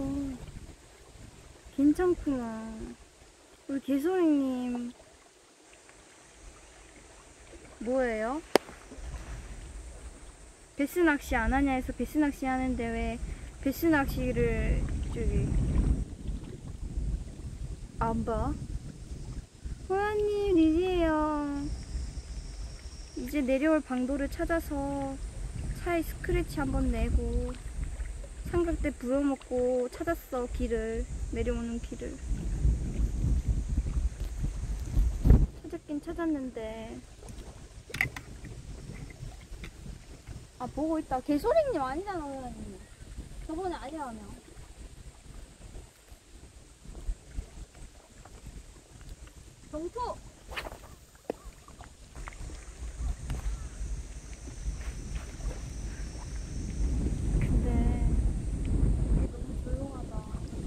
괜찮구나. 우리 개소리님 뭐예요? 베스 낚시 안 하냐 해서 베스 낚시 하는데 왜 베스 낚시를 저기 안 봐? 호연님 리지예요. 이제 내려올 방도를 찾아서 차에 스크래치 한번 내고 삼각대 부어먹고 찾았어. 길을, 내려오는 길을 찾았긴 찾았는데. 아 보고 있다. 개소리님 아니잖아 호연님. 저번에 아니라며. 정토! 근데 너무 조용하다.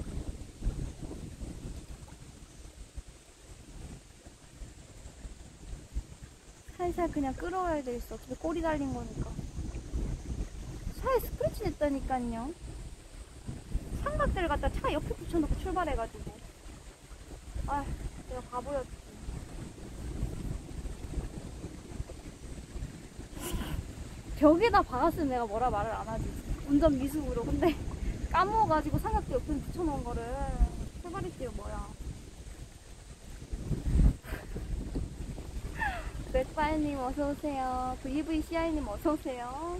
살살 그냥 끌어와야 되겠어. 어차피 꼬리 달린 거니까. 차에 스크래치 냈다니까요. 삼각대를 갖다 차 옆에 붙여놓고 출발해가지고. 아, 내가 바보였지. 벽에다 박았으면 내가 뭐라 말을 안 하지. 운전 미숙으로. 근데 까먹어가지고 삼각대 옆에 붙여놓은 거를 출발했대요. 뭐야. 맥바이님 어서오세요. VVCI님 어서오세요.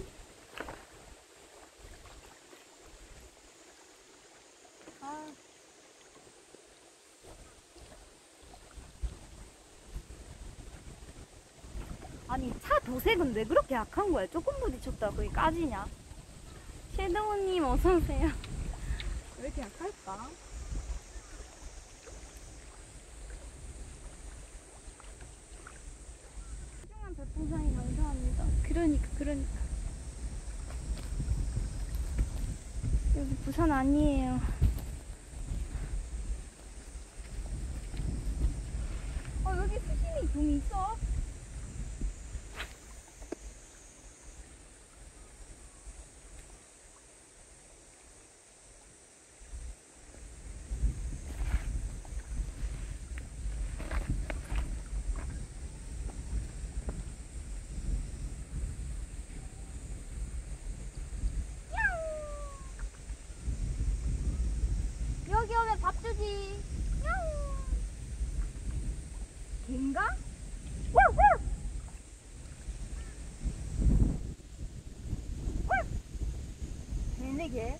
아. 아니 차 도색은 왜 그렇게 약한 거야? 조금 부딪혔다 그게 까지냐? 섀도우님 어서오세요. 왜 이렇게 약할까? 소중한 별풍선이 감사합니다. 그러니까 여기 부산 아니에요. 여기 수심이 좀 있어? 여기 오면 밥 주지. 개인가? 개네 개.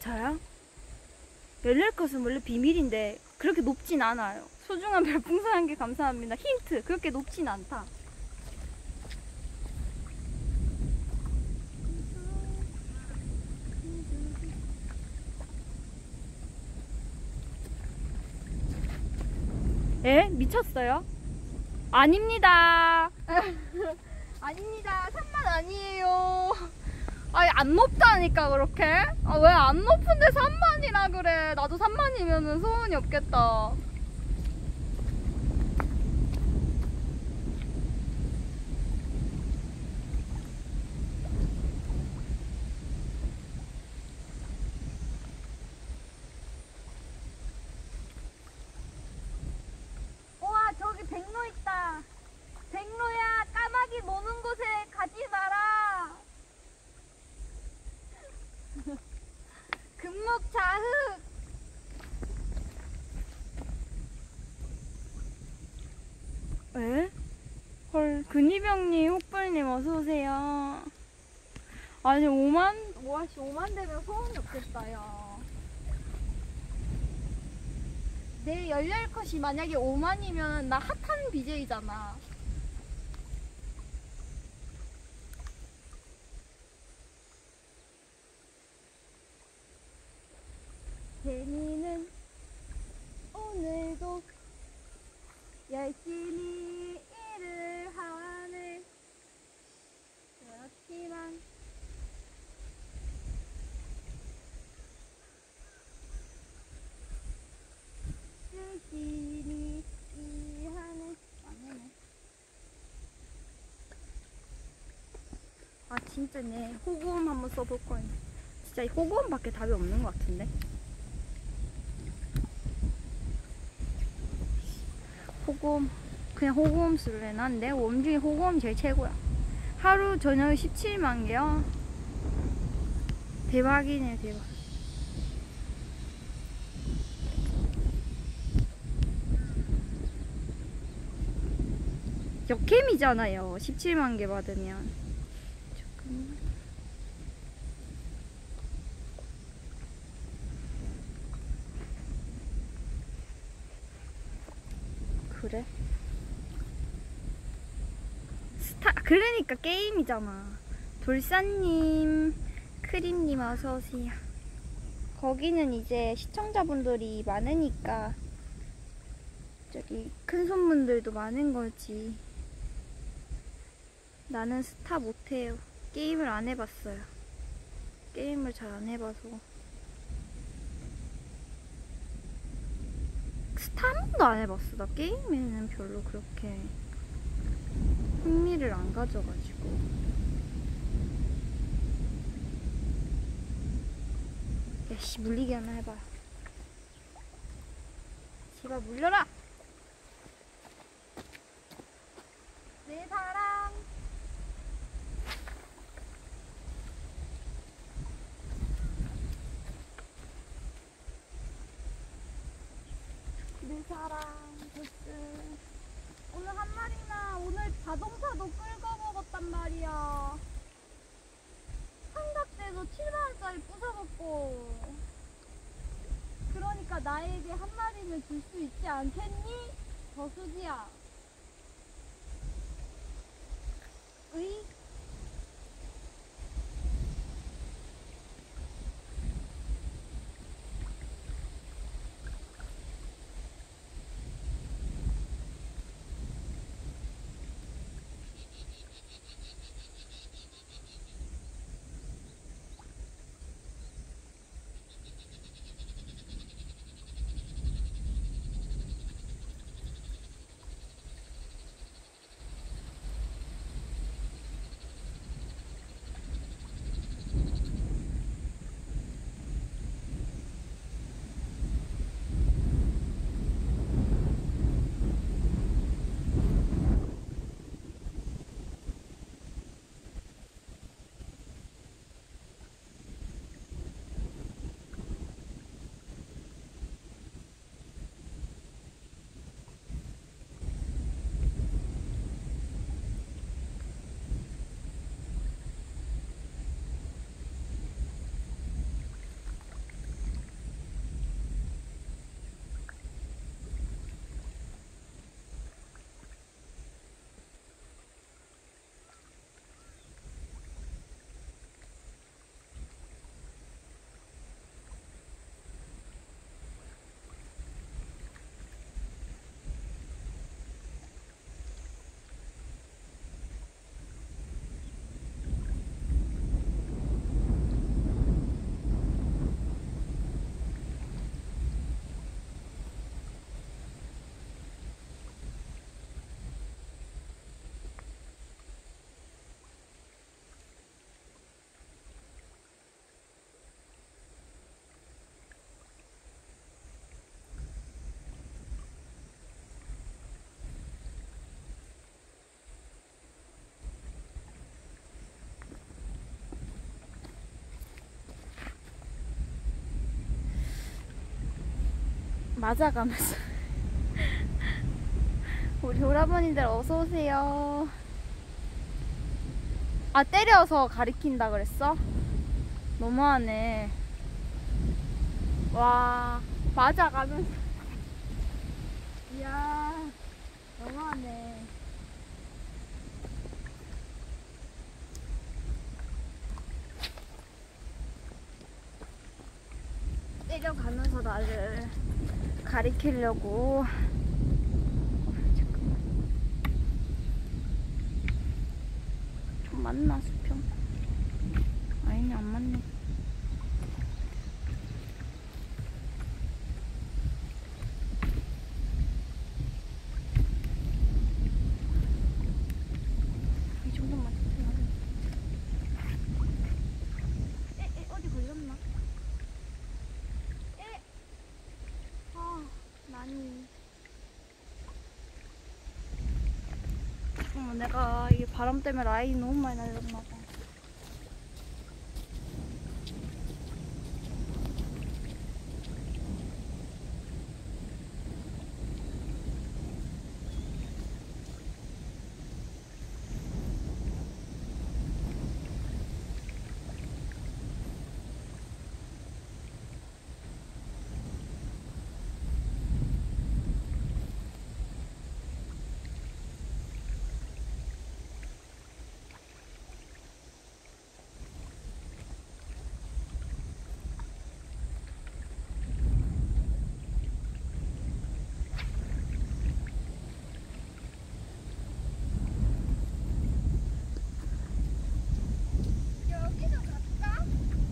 저요? 열릴 것은 원래 비밀인데 그렇게 높진 않아요. 소중한 별풍선 한 개 감사합니다. 힌트, 그렇게 높진 않다. 에? 미쳤어요? 아닙니다. 아닙니다. 3만 아니에요. 아니, 안 높다니까, 그렇게? 아, 왜 안 높은데 3만이라 그래? 나도 3만이면은 소원이 없겠다. 우와, 저기 백로 있다. 백로야, 까마귀 노는 곳에 가지 마라. 금목자흑. 에? 헐, 근위병님, 혹불님 어서오세요. 아니, 5만 되면 소원이 없겠다, 야. 내 열렬 컷이 만약에 5만이면 나 핫한 BJ잖아. 제니는 오늘도 열심히 일을 하네. 그렇지만 열심히 일하네. 아니네. 아, 진짜네. 호구음 한번 써볼 거야. 진짜 이 호구음밖에 답이 없는 것 같은데. 호구음, 그냥 호구음 쓸래. 난 내 웜 중에 호구음 제일 최고야. 하루 저녁 17만 개요. 대박이네, 대박. 역캠이잖아요. 17만 개 받으면. 잠깐만. 그래? 그러니까 게임이잖아. 돌산님, 크림님 어서오세요. 거기는 이제 시청자분들이 많으니까 저기 큰손분들도 많은 거지. 나는 스타 못해요. 게임을 안 해봤어요. 게임을 잘 안 해봐서. 스타 한 번도 안 해봤어. 나 게임에는 별로 그렇게 흥미를 안 가져가지고. 야씨, 물리기 하나 해봐. 제발 물려라! 내 사랑. 내 사랑 보스. 오늘 한 마리나 오늘 자동차도 끌고 먹었단 말이야. 삼각대도 7만원짜리 부숴먹고. 그러니까 나에게 한 마리는 줄 수 있지 않겠니? 저수지야. 의? 맞아가면서. 우리 오라버니들 어서오세요. 아, 때려서 가리킨다 그랬어? 너무하네. 와, 맞아가면서. 이야, 너무하네. 때려가면서 나를 가리키려고. 잠깐만. 좀 맞나, 수평? 아니네, 안 맞네. 이 정도만 맞으면. 어디 걸렸나? 아, 많이. 내가 이 바람 때문에 라인이 너무 많이 날렸나 봐. 여기서 갈까?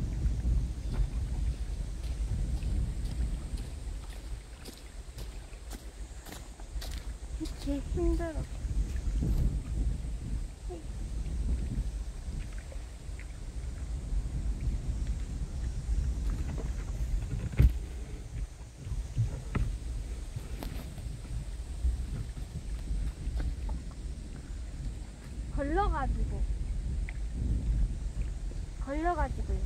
이렇게 힘들어. 걸려가지고요.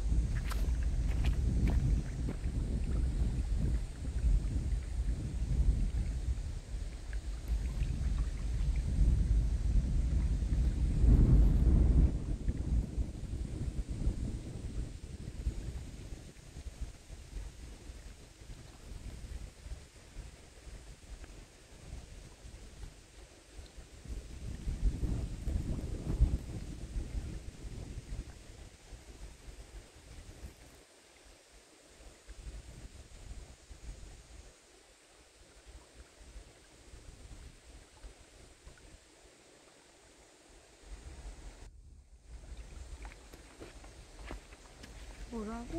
뭐라고?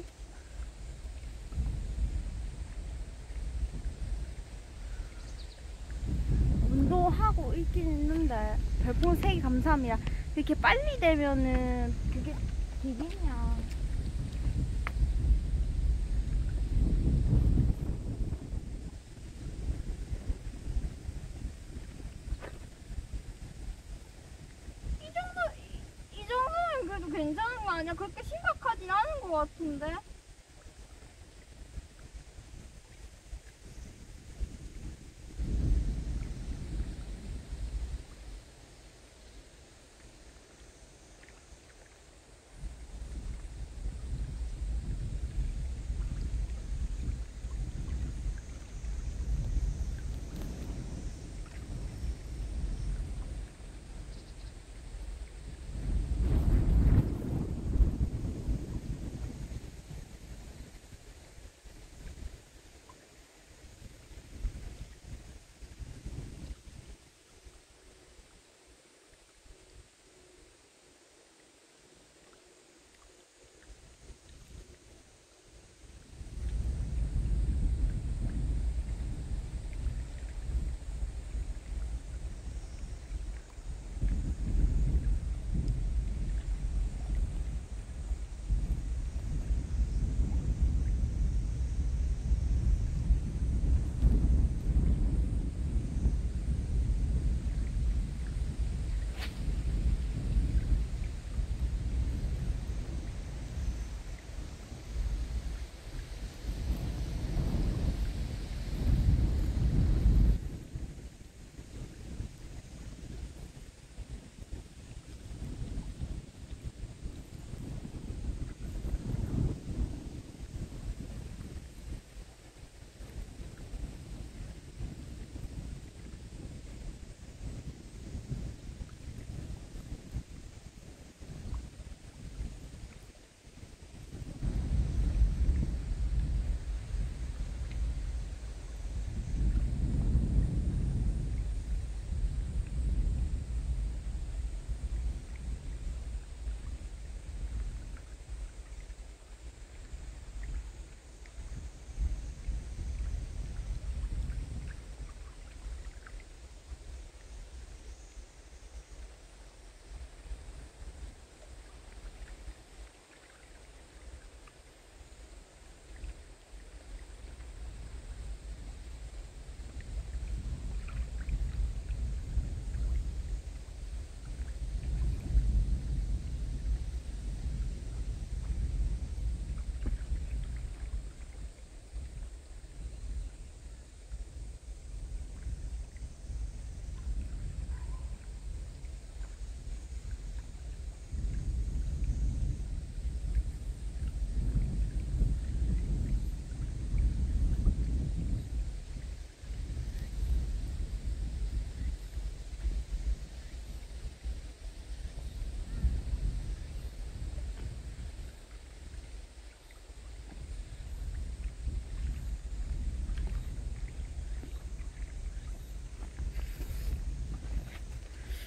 운동하고 있긴 있는데 별풍선 3개 감사합니다. 이렇게 빨리 되면은 그게 되겠냐. 이 정도면 그래도 괜찮은 거 아니야? 그렇게 심각하진 않은 것 같은데?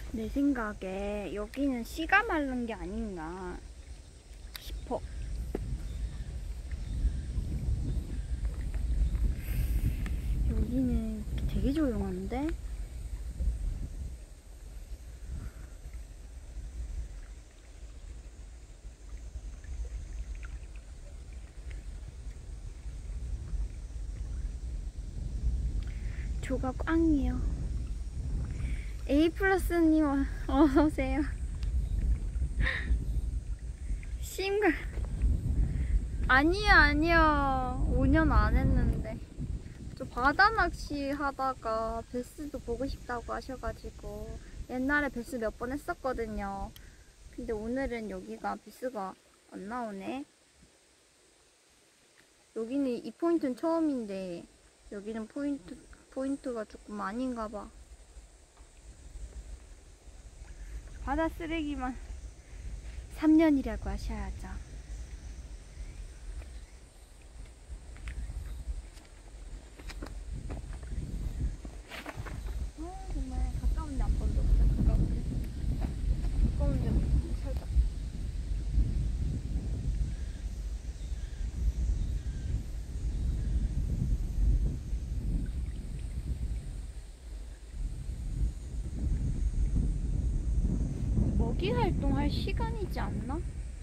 내 생각에 여기는 씨가 마른 게 아닌가 싶어. 여기는 되게 조용한데? 조가 꽝이에요. A 플러스님 어서오세요. 싱글. 아니요. 5년 안 했는데. 저 바다 낚시 하다가 베스도 보고 싶다고 하셔가지고 옛날에 베스 몇 번 했었거든요. 근데 오늘은 여기가 베스가 안 나오네. 여기는 이 포인트는 처음인데 여기는 포인트가 조금 아닌가 봐. 바다 쓰레기만 3년이라고 하셔야죠. 정말 가까운데 한 번도 없어. 가까운데 살다. 먹이 활동할 시간이지 않나?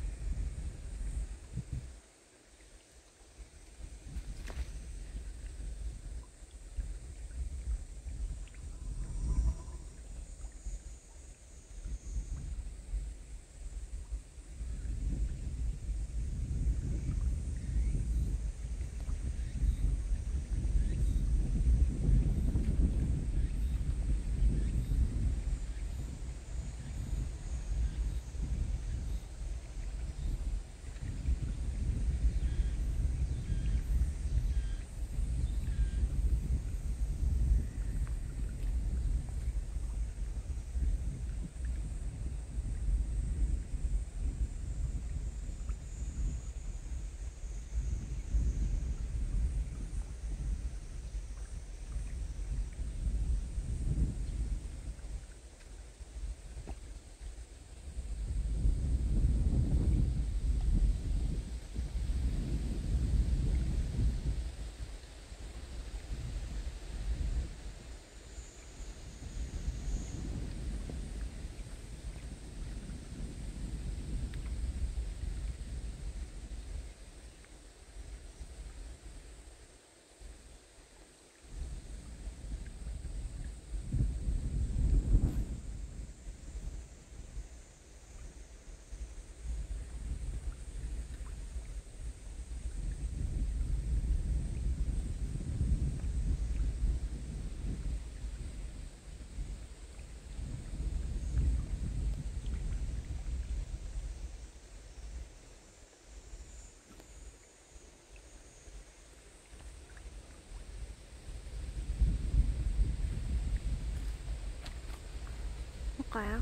볼까요?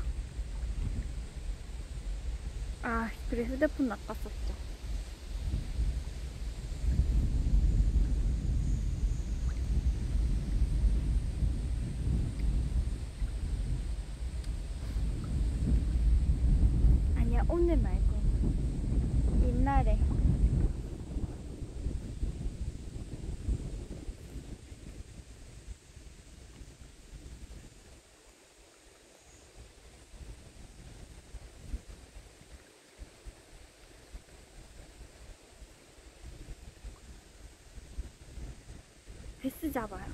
아, 그래 휴대폰 낚았었죠. 아니야, 오늘 말고 옛날에. 베스 잡아요.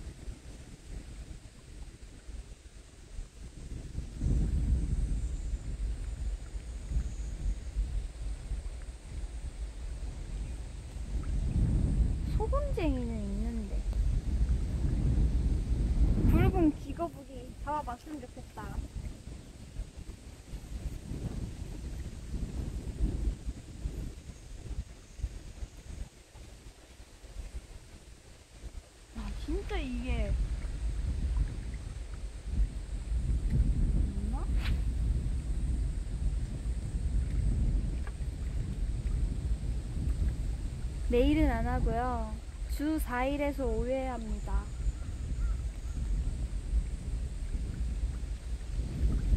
소금쟁이는 있는데 붉은 기거북이 잡아봤으면 좋겠다. 아, 진짜 이게 있나? 내일은 안 하고요. 주 4일에서 5회 합니다.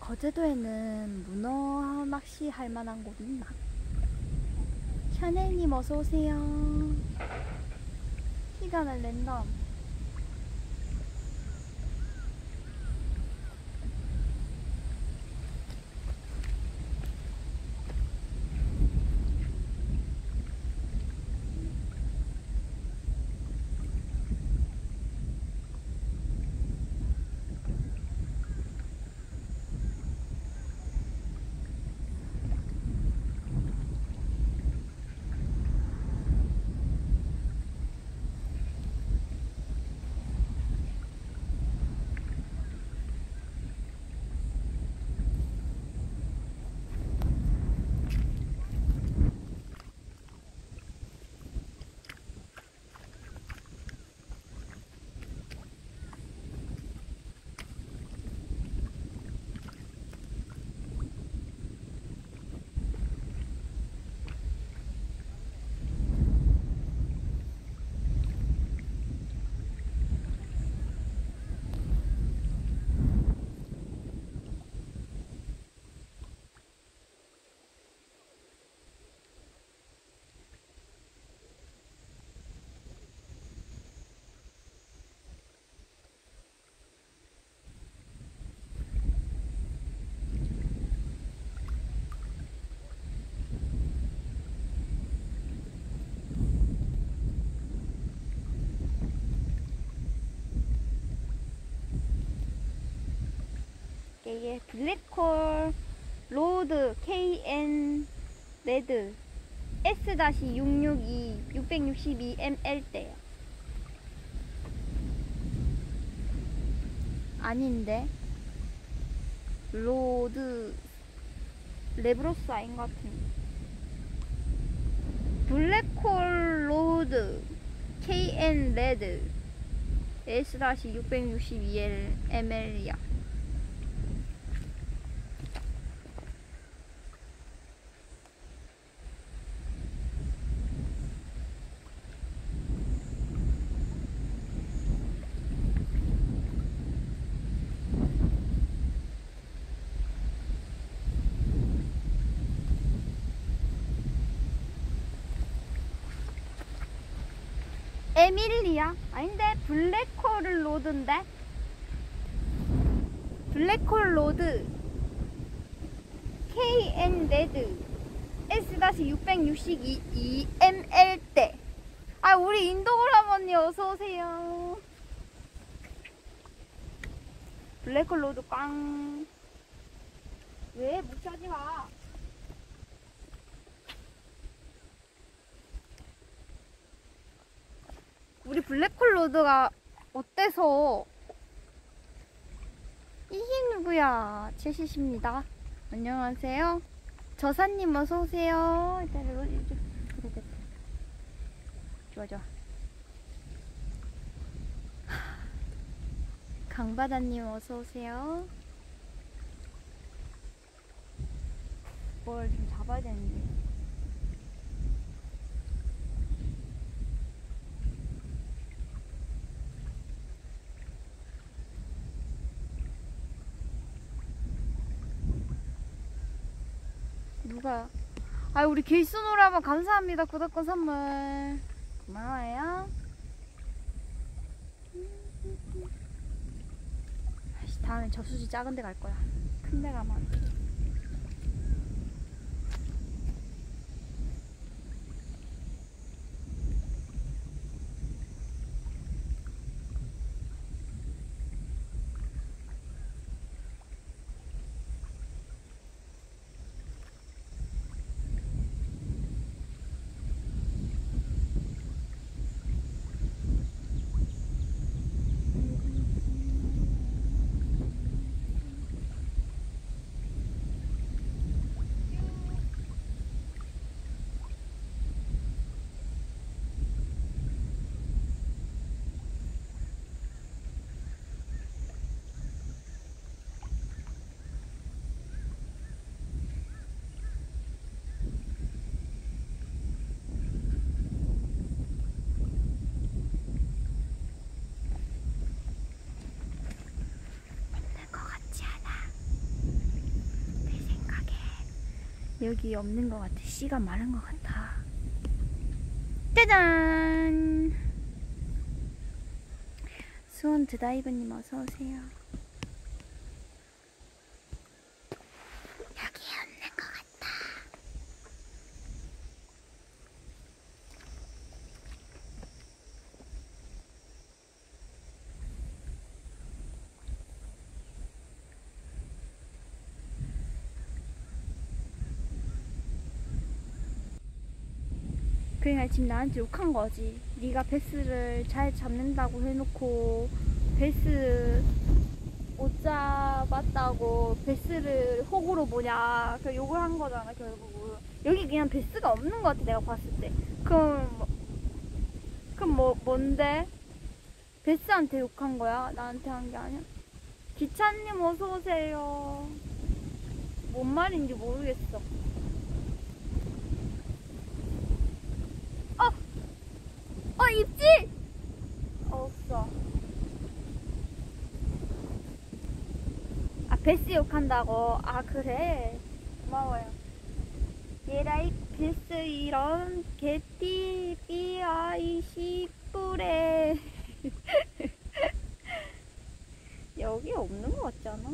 거제도에는 문어 낚시 할 만한 곳 있나? 샤넬님 어서오세요. 시간을 랜덤. 이게 블랙홀 로드 KN 레드 S-662 662ml대요. 아닌데 로드 레브로스 아닌 것 같은데. 블랙홀 로드 KN 레드 S-662ml이야. 에밀리야? 아닌데 블랙홀 로드인데? 블랙홀 로드 KN 레드 S-662ml대. 아, 우리 인도그람 언니 어서오세요. 블랙홀 로드 꽝. 왜 무시하지 마. 우리 블랙홀 로드가 어때서? 이게 누구야? 제시십니다. 안녕하세요. 저사님 어서오세요. 좋아 좋아. 강바다님 어서오세요. 뭘 좀 잡아야 되는데. 누가? 아, 우리 길수노라면 감사합니다. 구독권 선물 고마워요. 다음에 저수지 작은 데 갈 거야. 큰 데 가면 안 돼. 여기 없는 것 같아. 씨가 많은 것 같아. 짜잔! 수원 드라이버님 어서오세요. 여기에 없는 것 같다. 그러니까 지금 나한테 욕한 거지. 네가 베스를 잘 잡는다고 해놓고 베스 못 잡았다고 베스를 호구로 보냐. 그 욕을 한 거잖아 결국은. 여기 그냥 베스가 없는 것 같아 내가 봤을 때. 그럼 뭔데? 베스한테 욕한 거야? 나한테 한 게 아니야? 기차님 어서 오세요. 뭔 말인지 모르겠어. 입지? 없어. 아, 베스 욕한다고? 아, 그래? 고마워요. 얘라이 베스 이런 개띠 삐아이 씨뿌레. 여기 없는 것 같지 않아?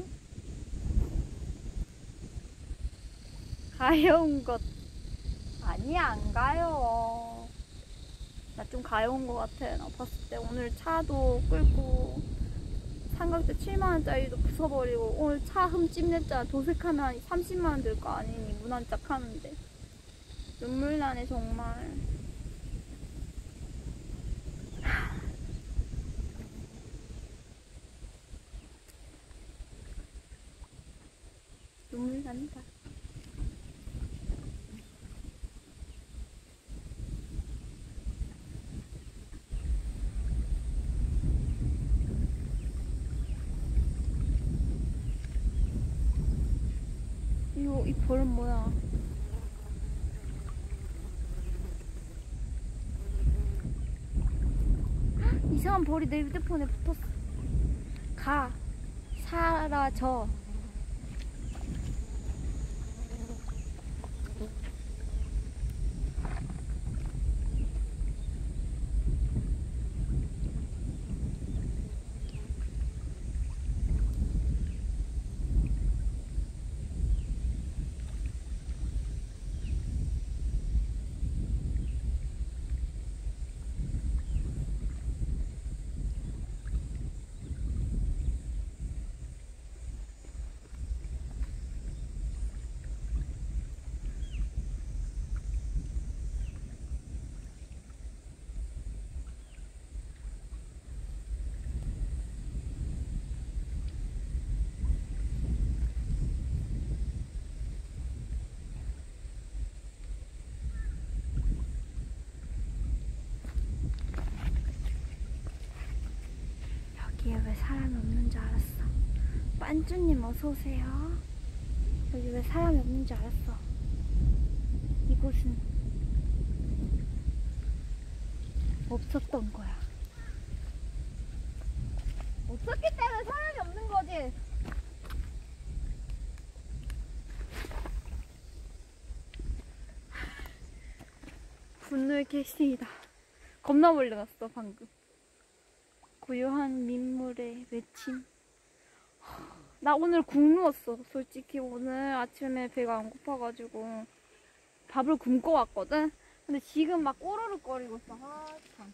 가여운 것 아니야. 안 가요. 나 좀 가여운 것 같아. 나 봤을 때 오늘 차도 끌고 삼각대 7만원짜리도 부숴버리고 오늘 차 흠집 냈잖아. 도색하면 30만원 들 거 아니니. 무난짝 하는데 눈물 나네 정말. 눈물 난다. 이 벌은 뭐야? 이상한 벌이 내 휴대폰에 붙었어. 가. 사라져. 여기에 왜 사람이 없는 줄 알았어. 빤쭈님 어서오세요. 여기 왜 사람이 없는 줄 알았어. 이곳은 없었던 거야. 없었기 때문에 사람이 없는 거지. 분노의 캐스팅이다. 겁나 몰려갔어 방금. 고요한 민물의 외침. 나 오늘 굶었어. 솔직히 오늘 아침에 배가 안 고파가지고 밥을 굶고 왔거든. 근데 지금 막 꼬르륵 거리고 있어. 아 참.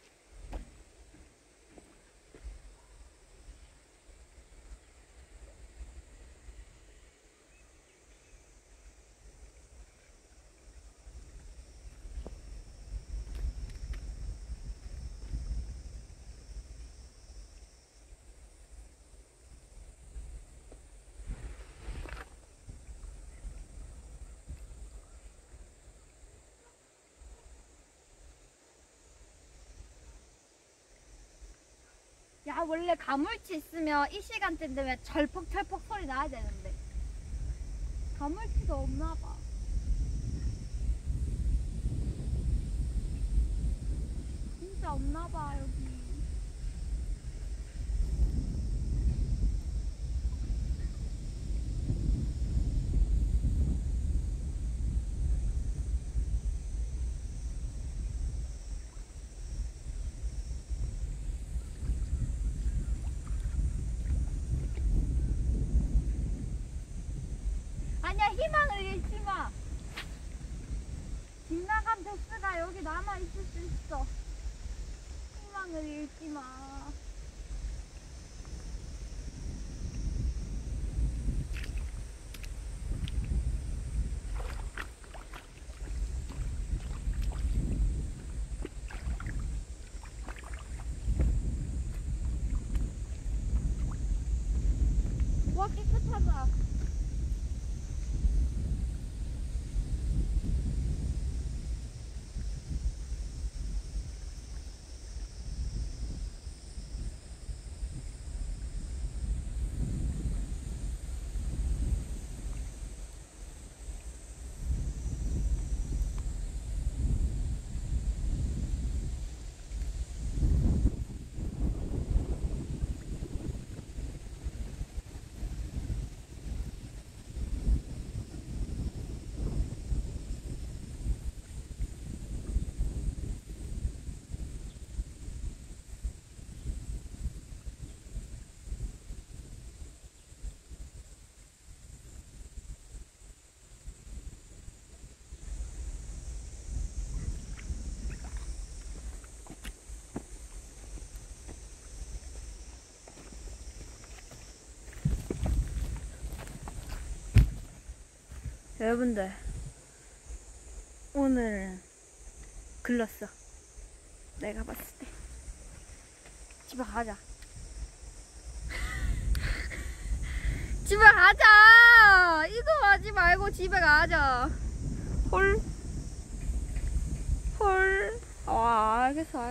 야 원래 가물치 있으면 이 시간대 되면 절퍽절퍽 소리 나야 되는데 가물치가 없나봐. 진짜 없나봐 여기. 베스가 여기 남아 있을 수 있어. 희망을 잃지 마. 와, 깨끗하다. 여러분들, 오늘 글렀어. 내가 봤을 때. 집에 가자. 집에 가자! 이거 하지 말고 집에 가자. 헐. 헐. 알겠어.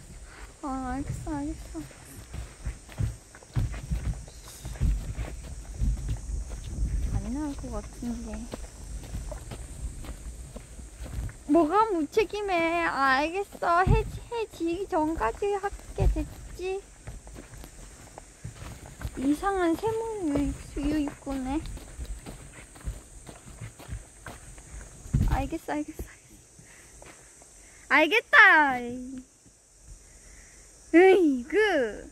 알겠어. 안 나올 것 같은데. 뭐가 무책임해. 알겠어. 해 지기 전까지 하게 됐지. 이상한 세모 유입구네. 알겠어. 알겠다. 으이그.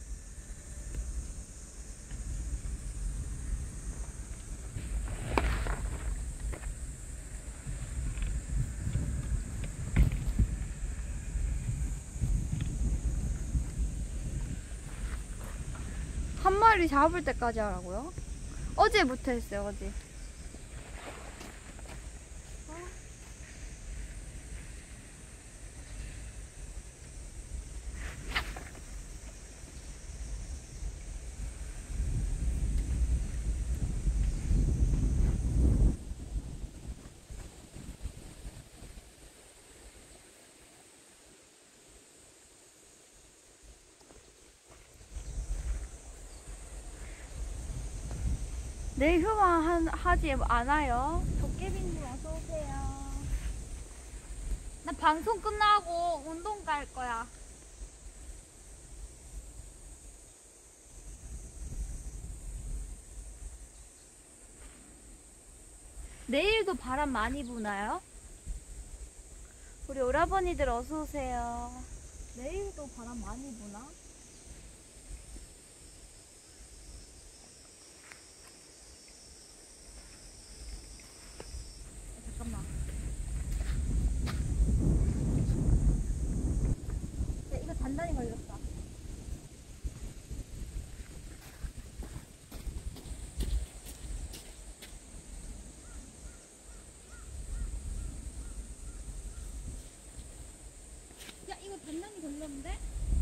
한 마리 잡을 때까지 하라고요? 어제부터 했어요, 어제. 내일 휴방 하지 않아요? 도깨비님 어서오세요. 나 방송 끝나고 운동 갈 거야. 내일도 바람 많이 부나요? 우리 오라버니들 어서오세요. 내일도 바람 많이 부나? 잠깐만. 야, 이거 단단히 걸렸다. 야, 이거 단단히 걸렸는데?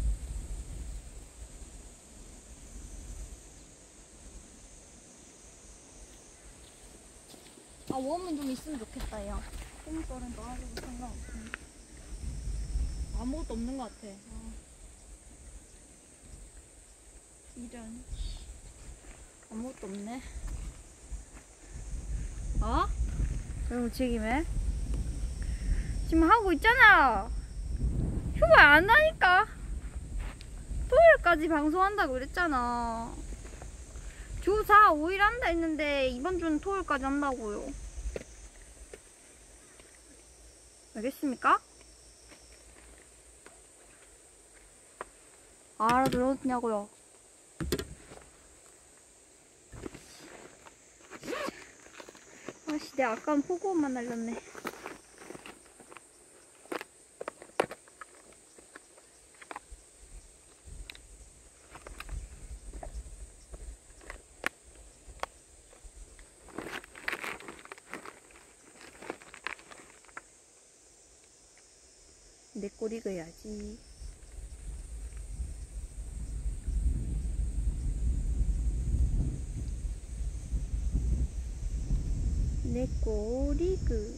아, 웜은 좀 있으면 좋겠다, 야. 홈썰은 넣어가지고 상관없는데. 아무것도 없는 것 같아. 이런. 아무것도 없네. 어? 왜 무책임해? 지금 하고 있잖아. 휴가 안 하니까. 토요일까지 방송한다고 그랬잖아. 주 4, 5일 한다 했는데 이번 주는 토요일까지 한다고요. 알겠습니까? 알아들었냐고요. 아씨, 내 아까운 호구만 날렸네. 내 꼬리 그어야지. 내 꼬리 그.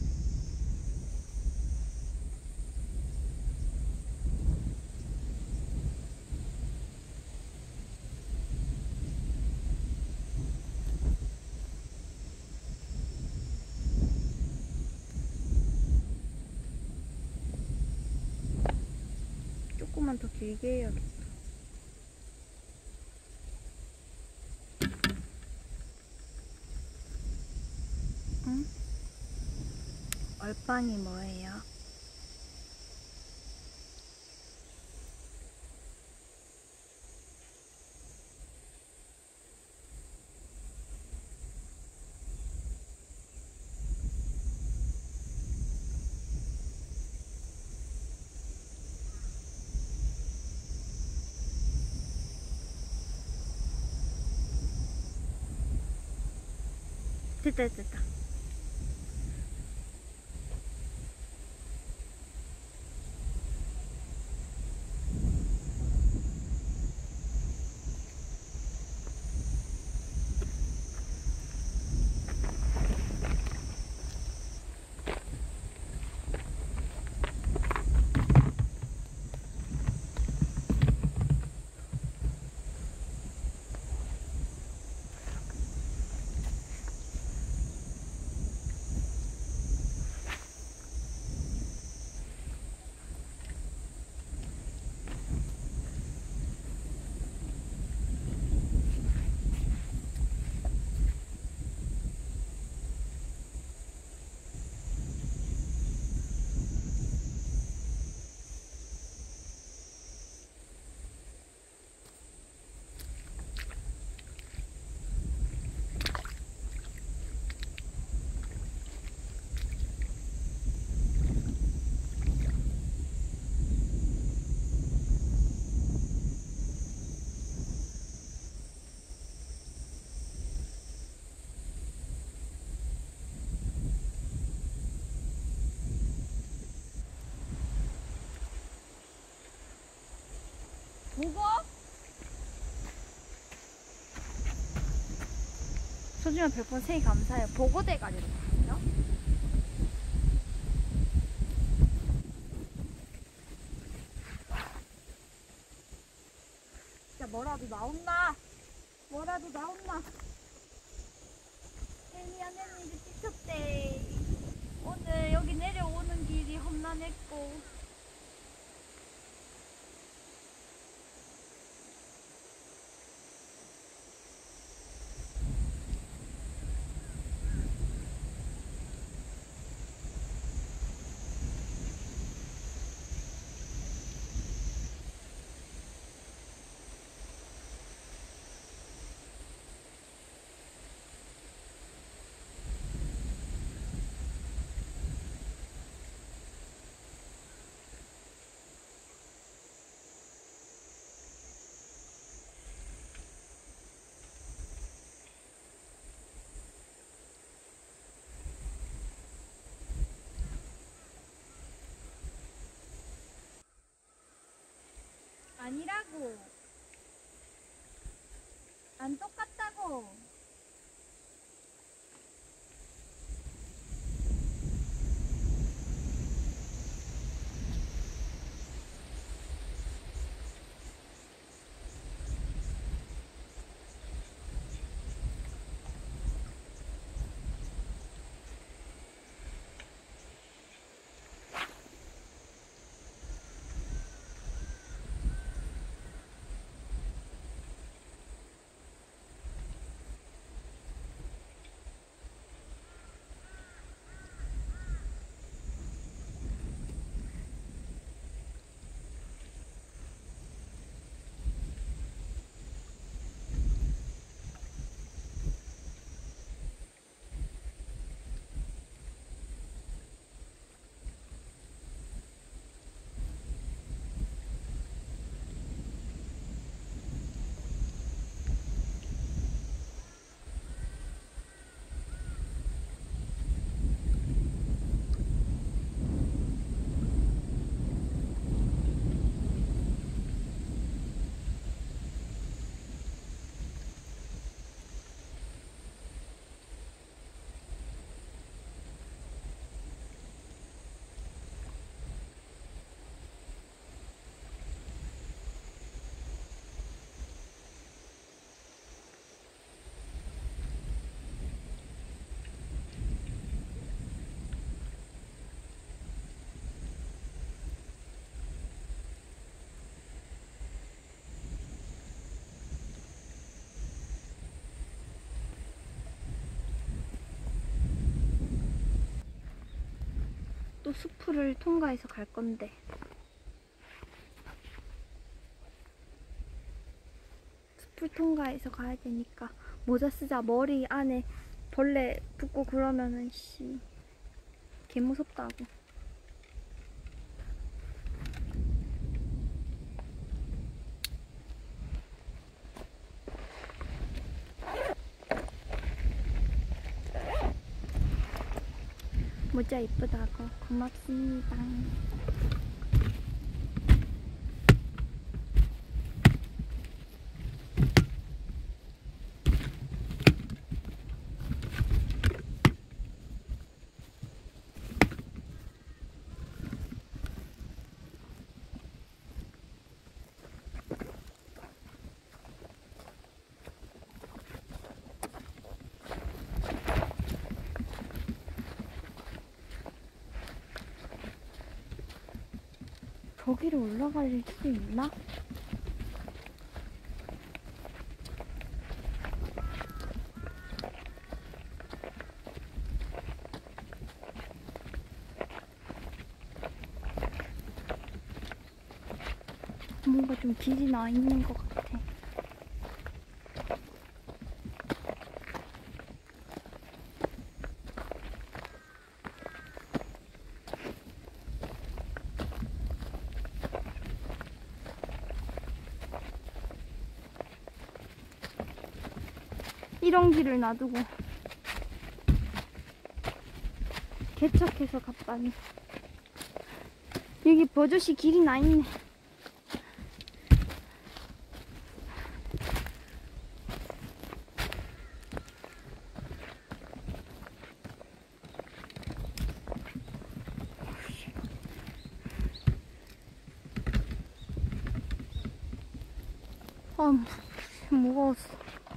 조금만 더 길게 해야겠다. 응? 얼빵이 뭐예요? 됐다, 됐다. 보고? 소중한 별풍 생일 감사해요. 보고 대가리로거든요. 진짜 뭐라도 나온나? 뭐라도 나온나? 애미야 이제 지쳤대. 오늘 여기 내려오는 길이 험난했고. 아니라고. 안 똑같다고. 또 숲을 통과해서 갈 건데. 숲을 통과해서 가야 되니까 모자 쓰자. 머리 안에 벌레 붙고 그러면은 씨 개 무섭다고. 모자 이쁘다고 고맙습니다. 저기를 올라갈 수 있나? 뭔가 좀 길이 나 있는 것 같아. 이런 길을 놔두고 개척해서 갔다니. 여기 버젓이 길이 나 있네. 아, 무거웠어.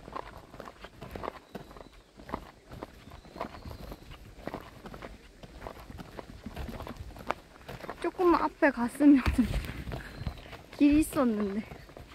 조금만 앞에 갔으면 길이 있었는데.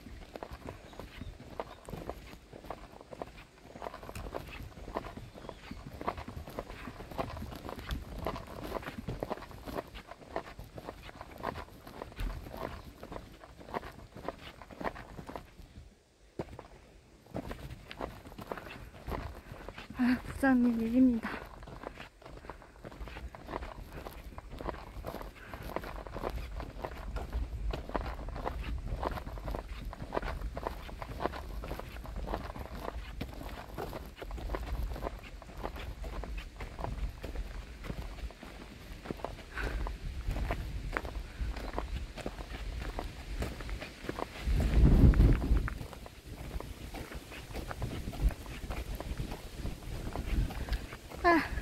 아, 부산의 일입니다. 아.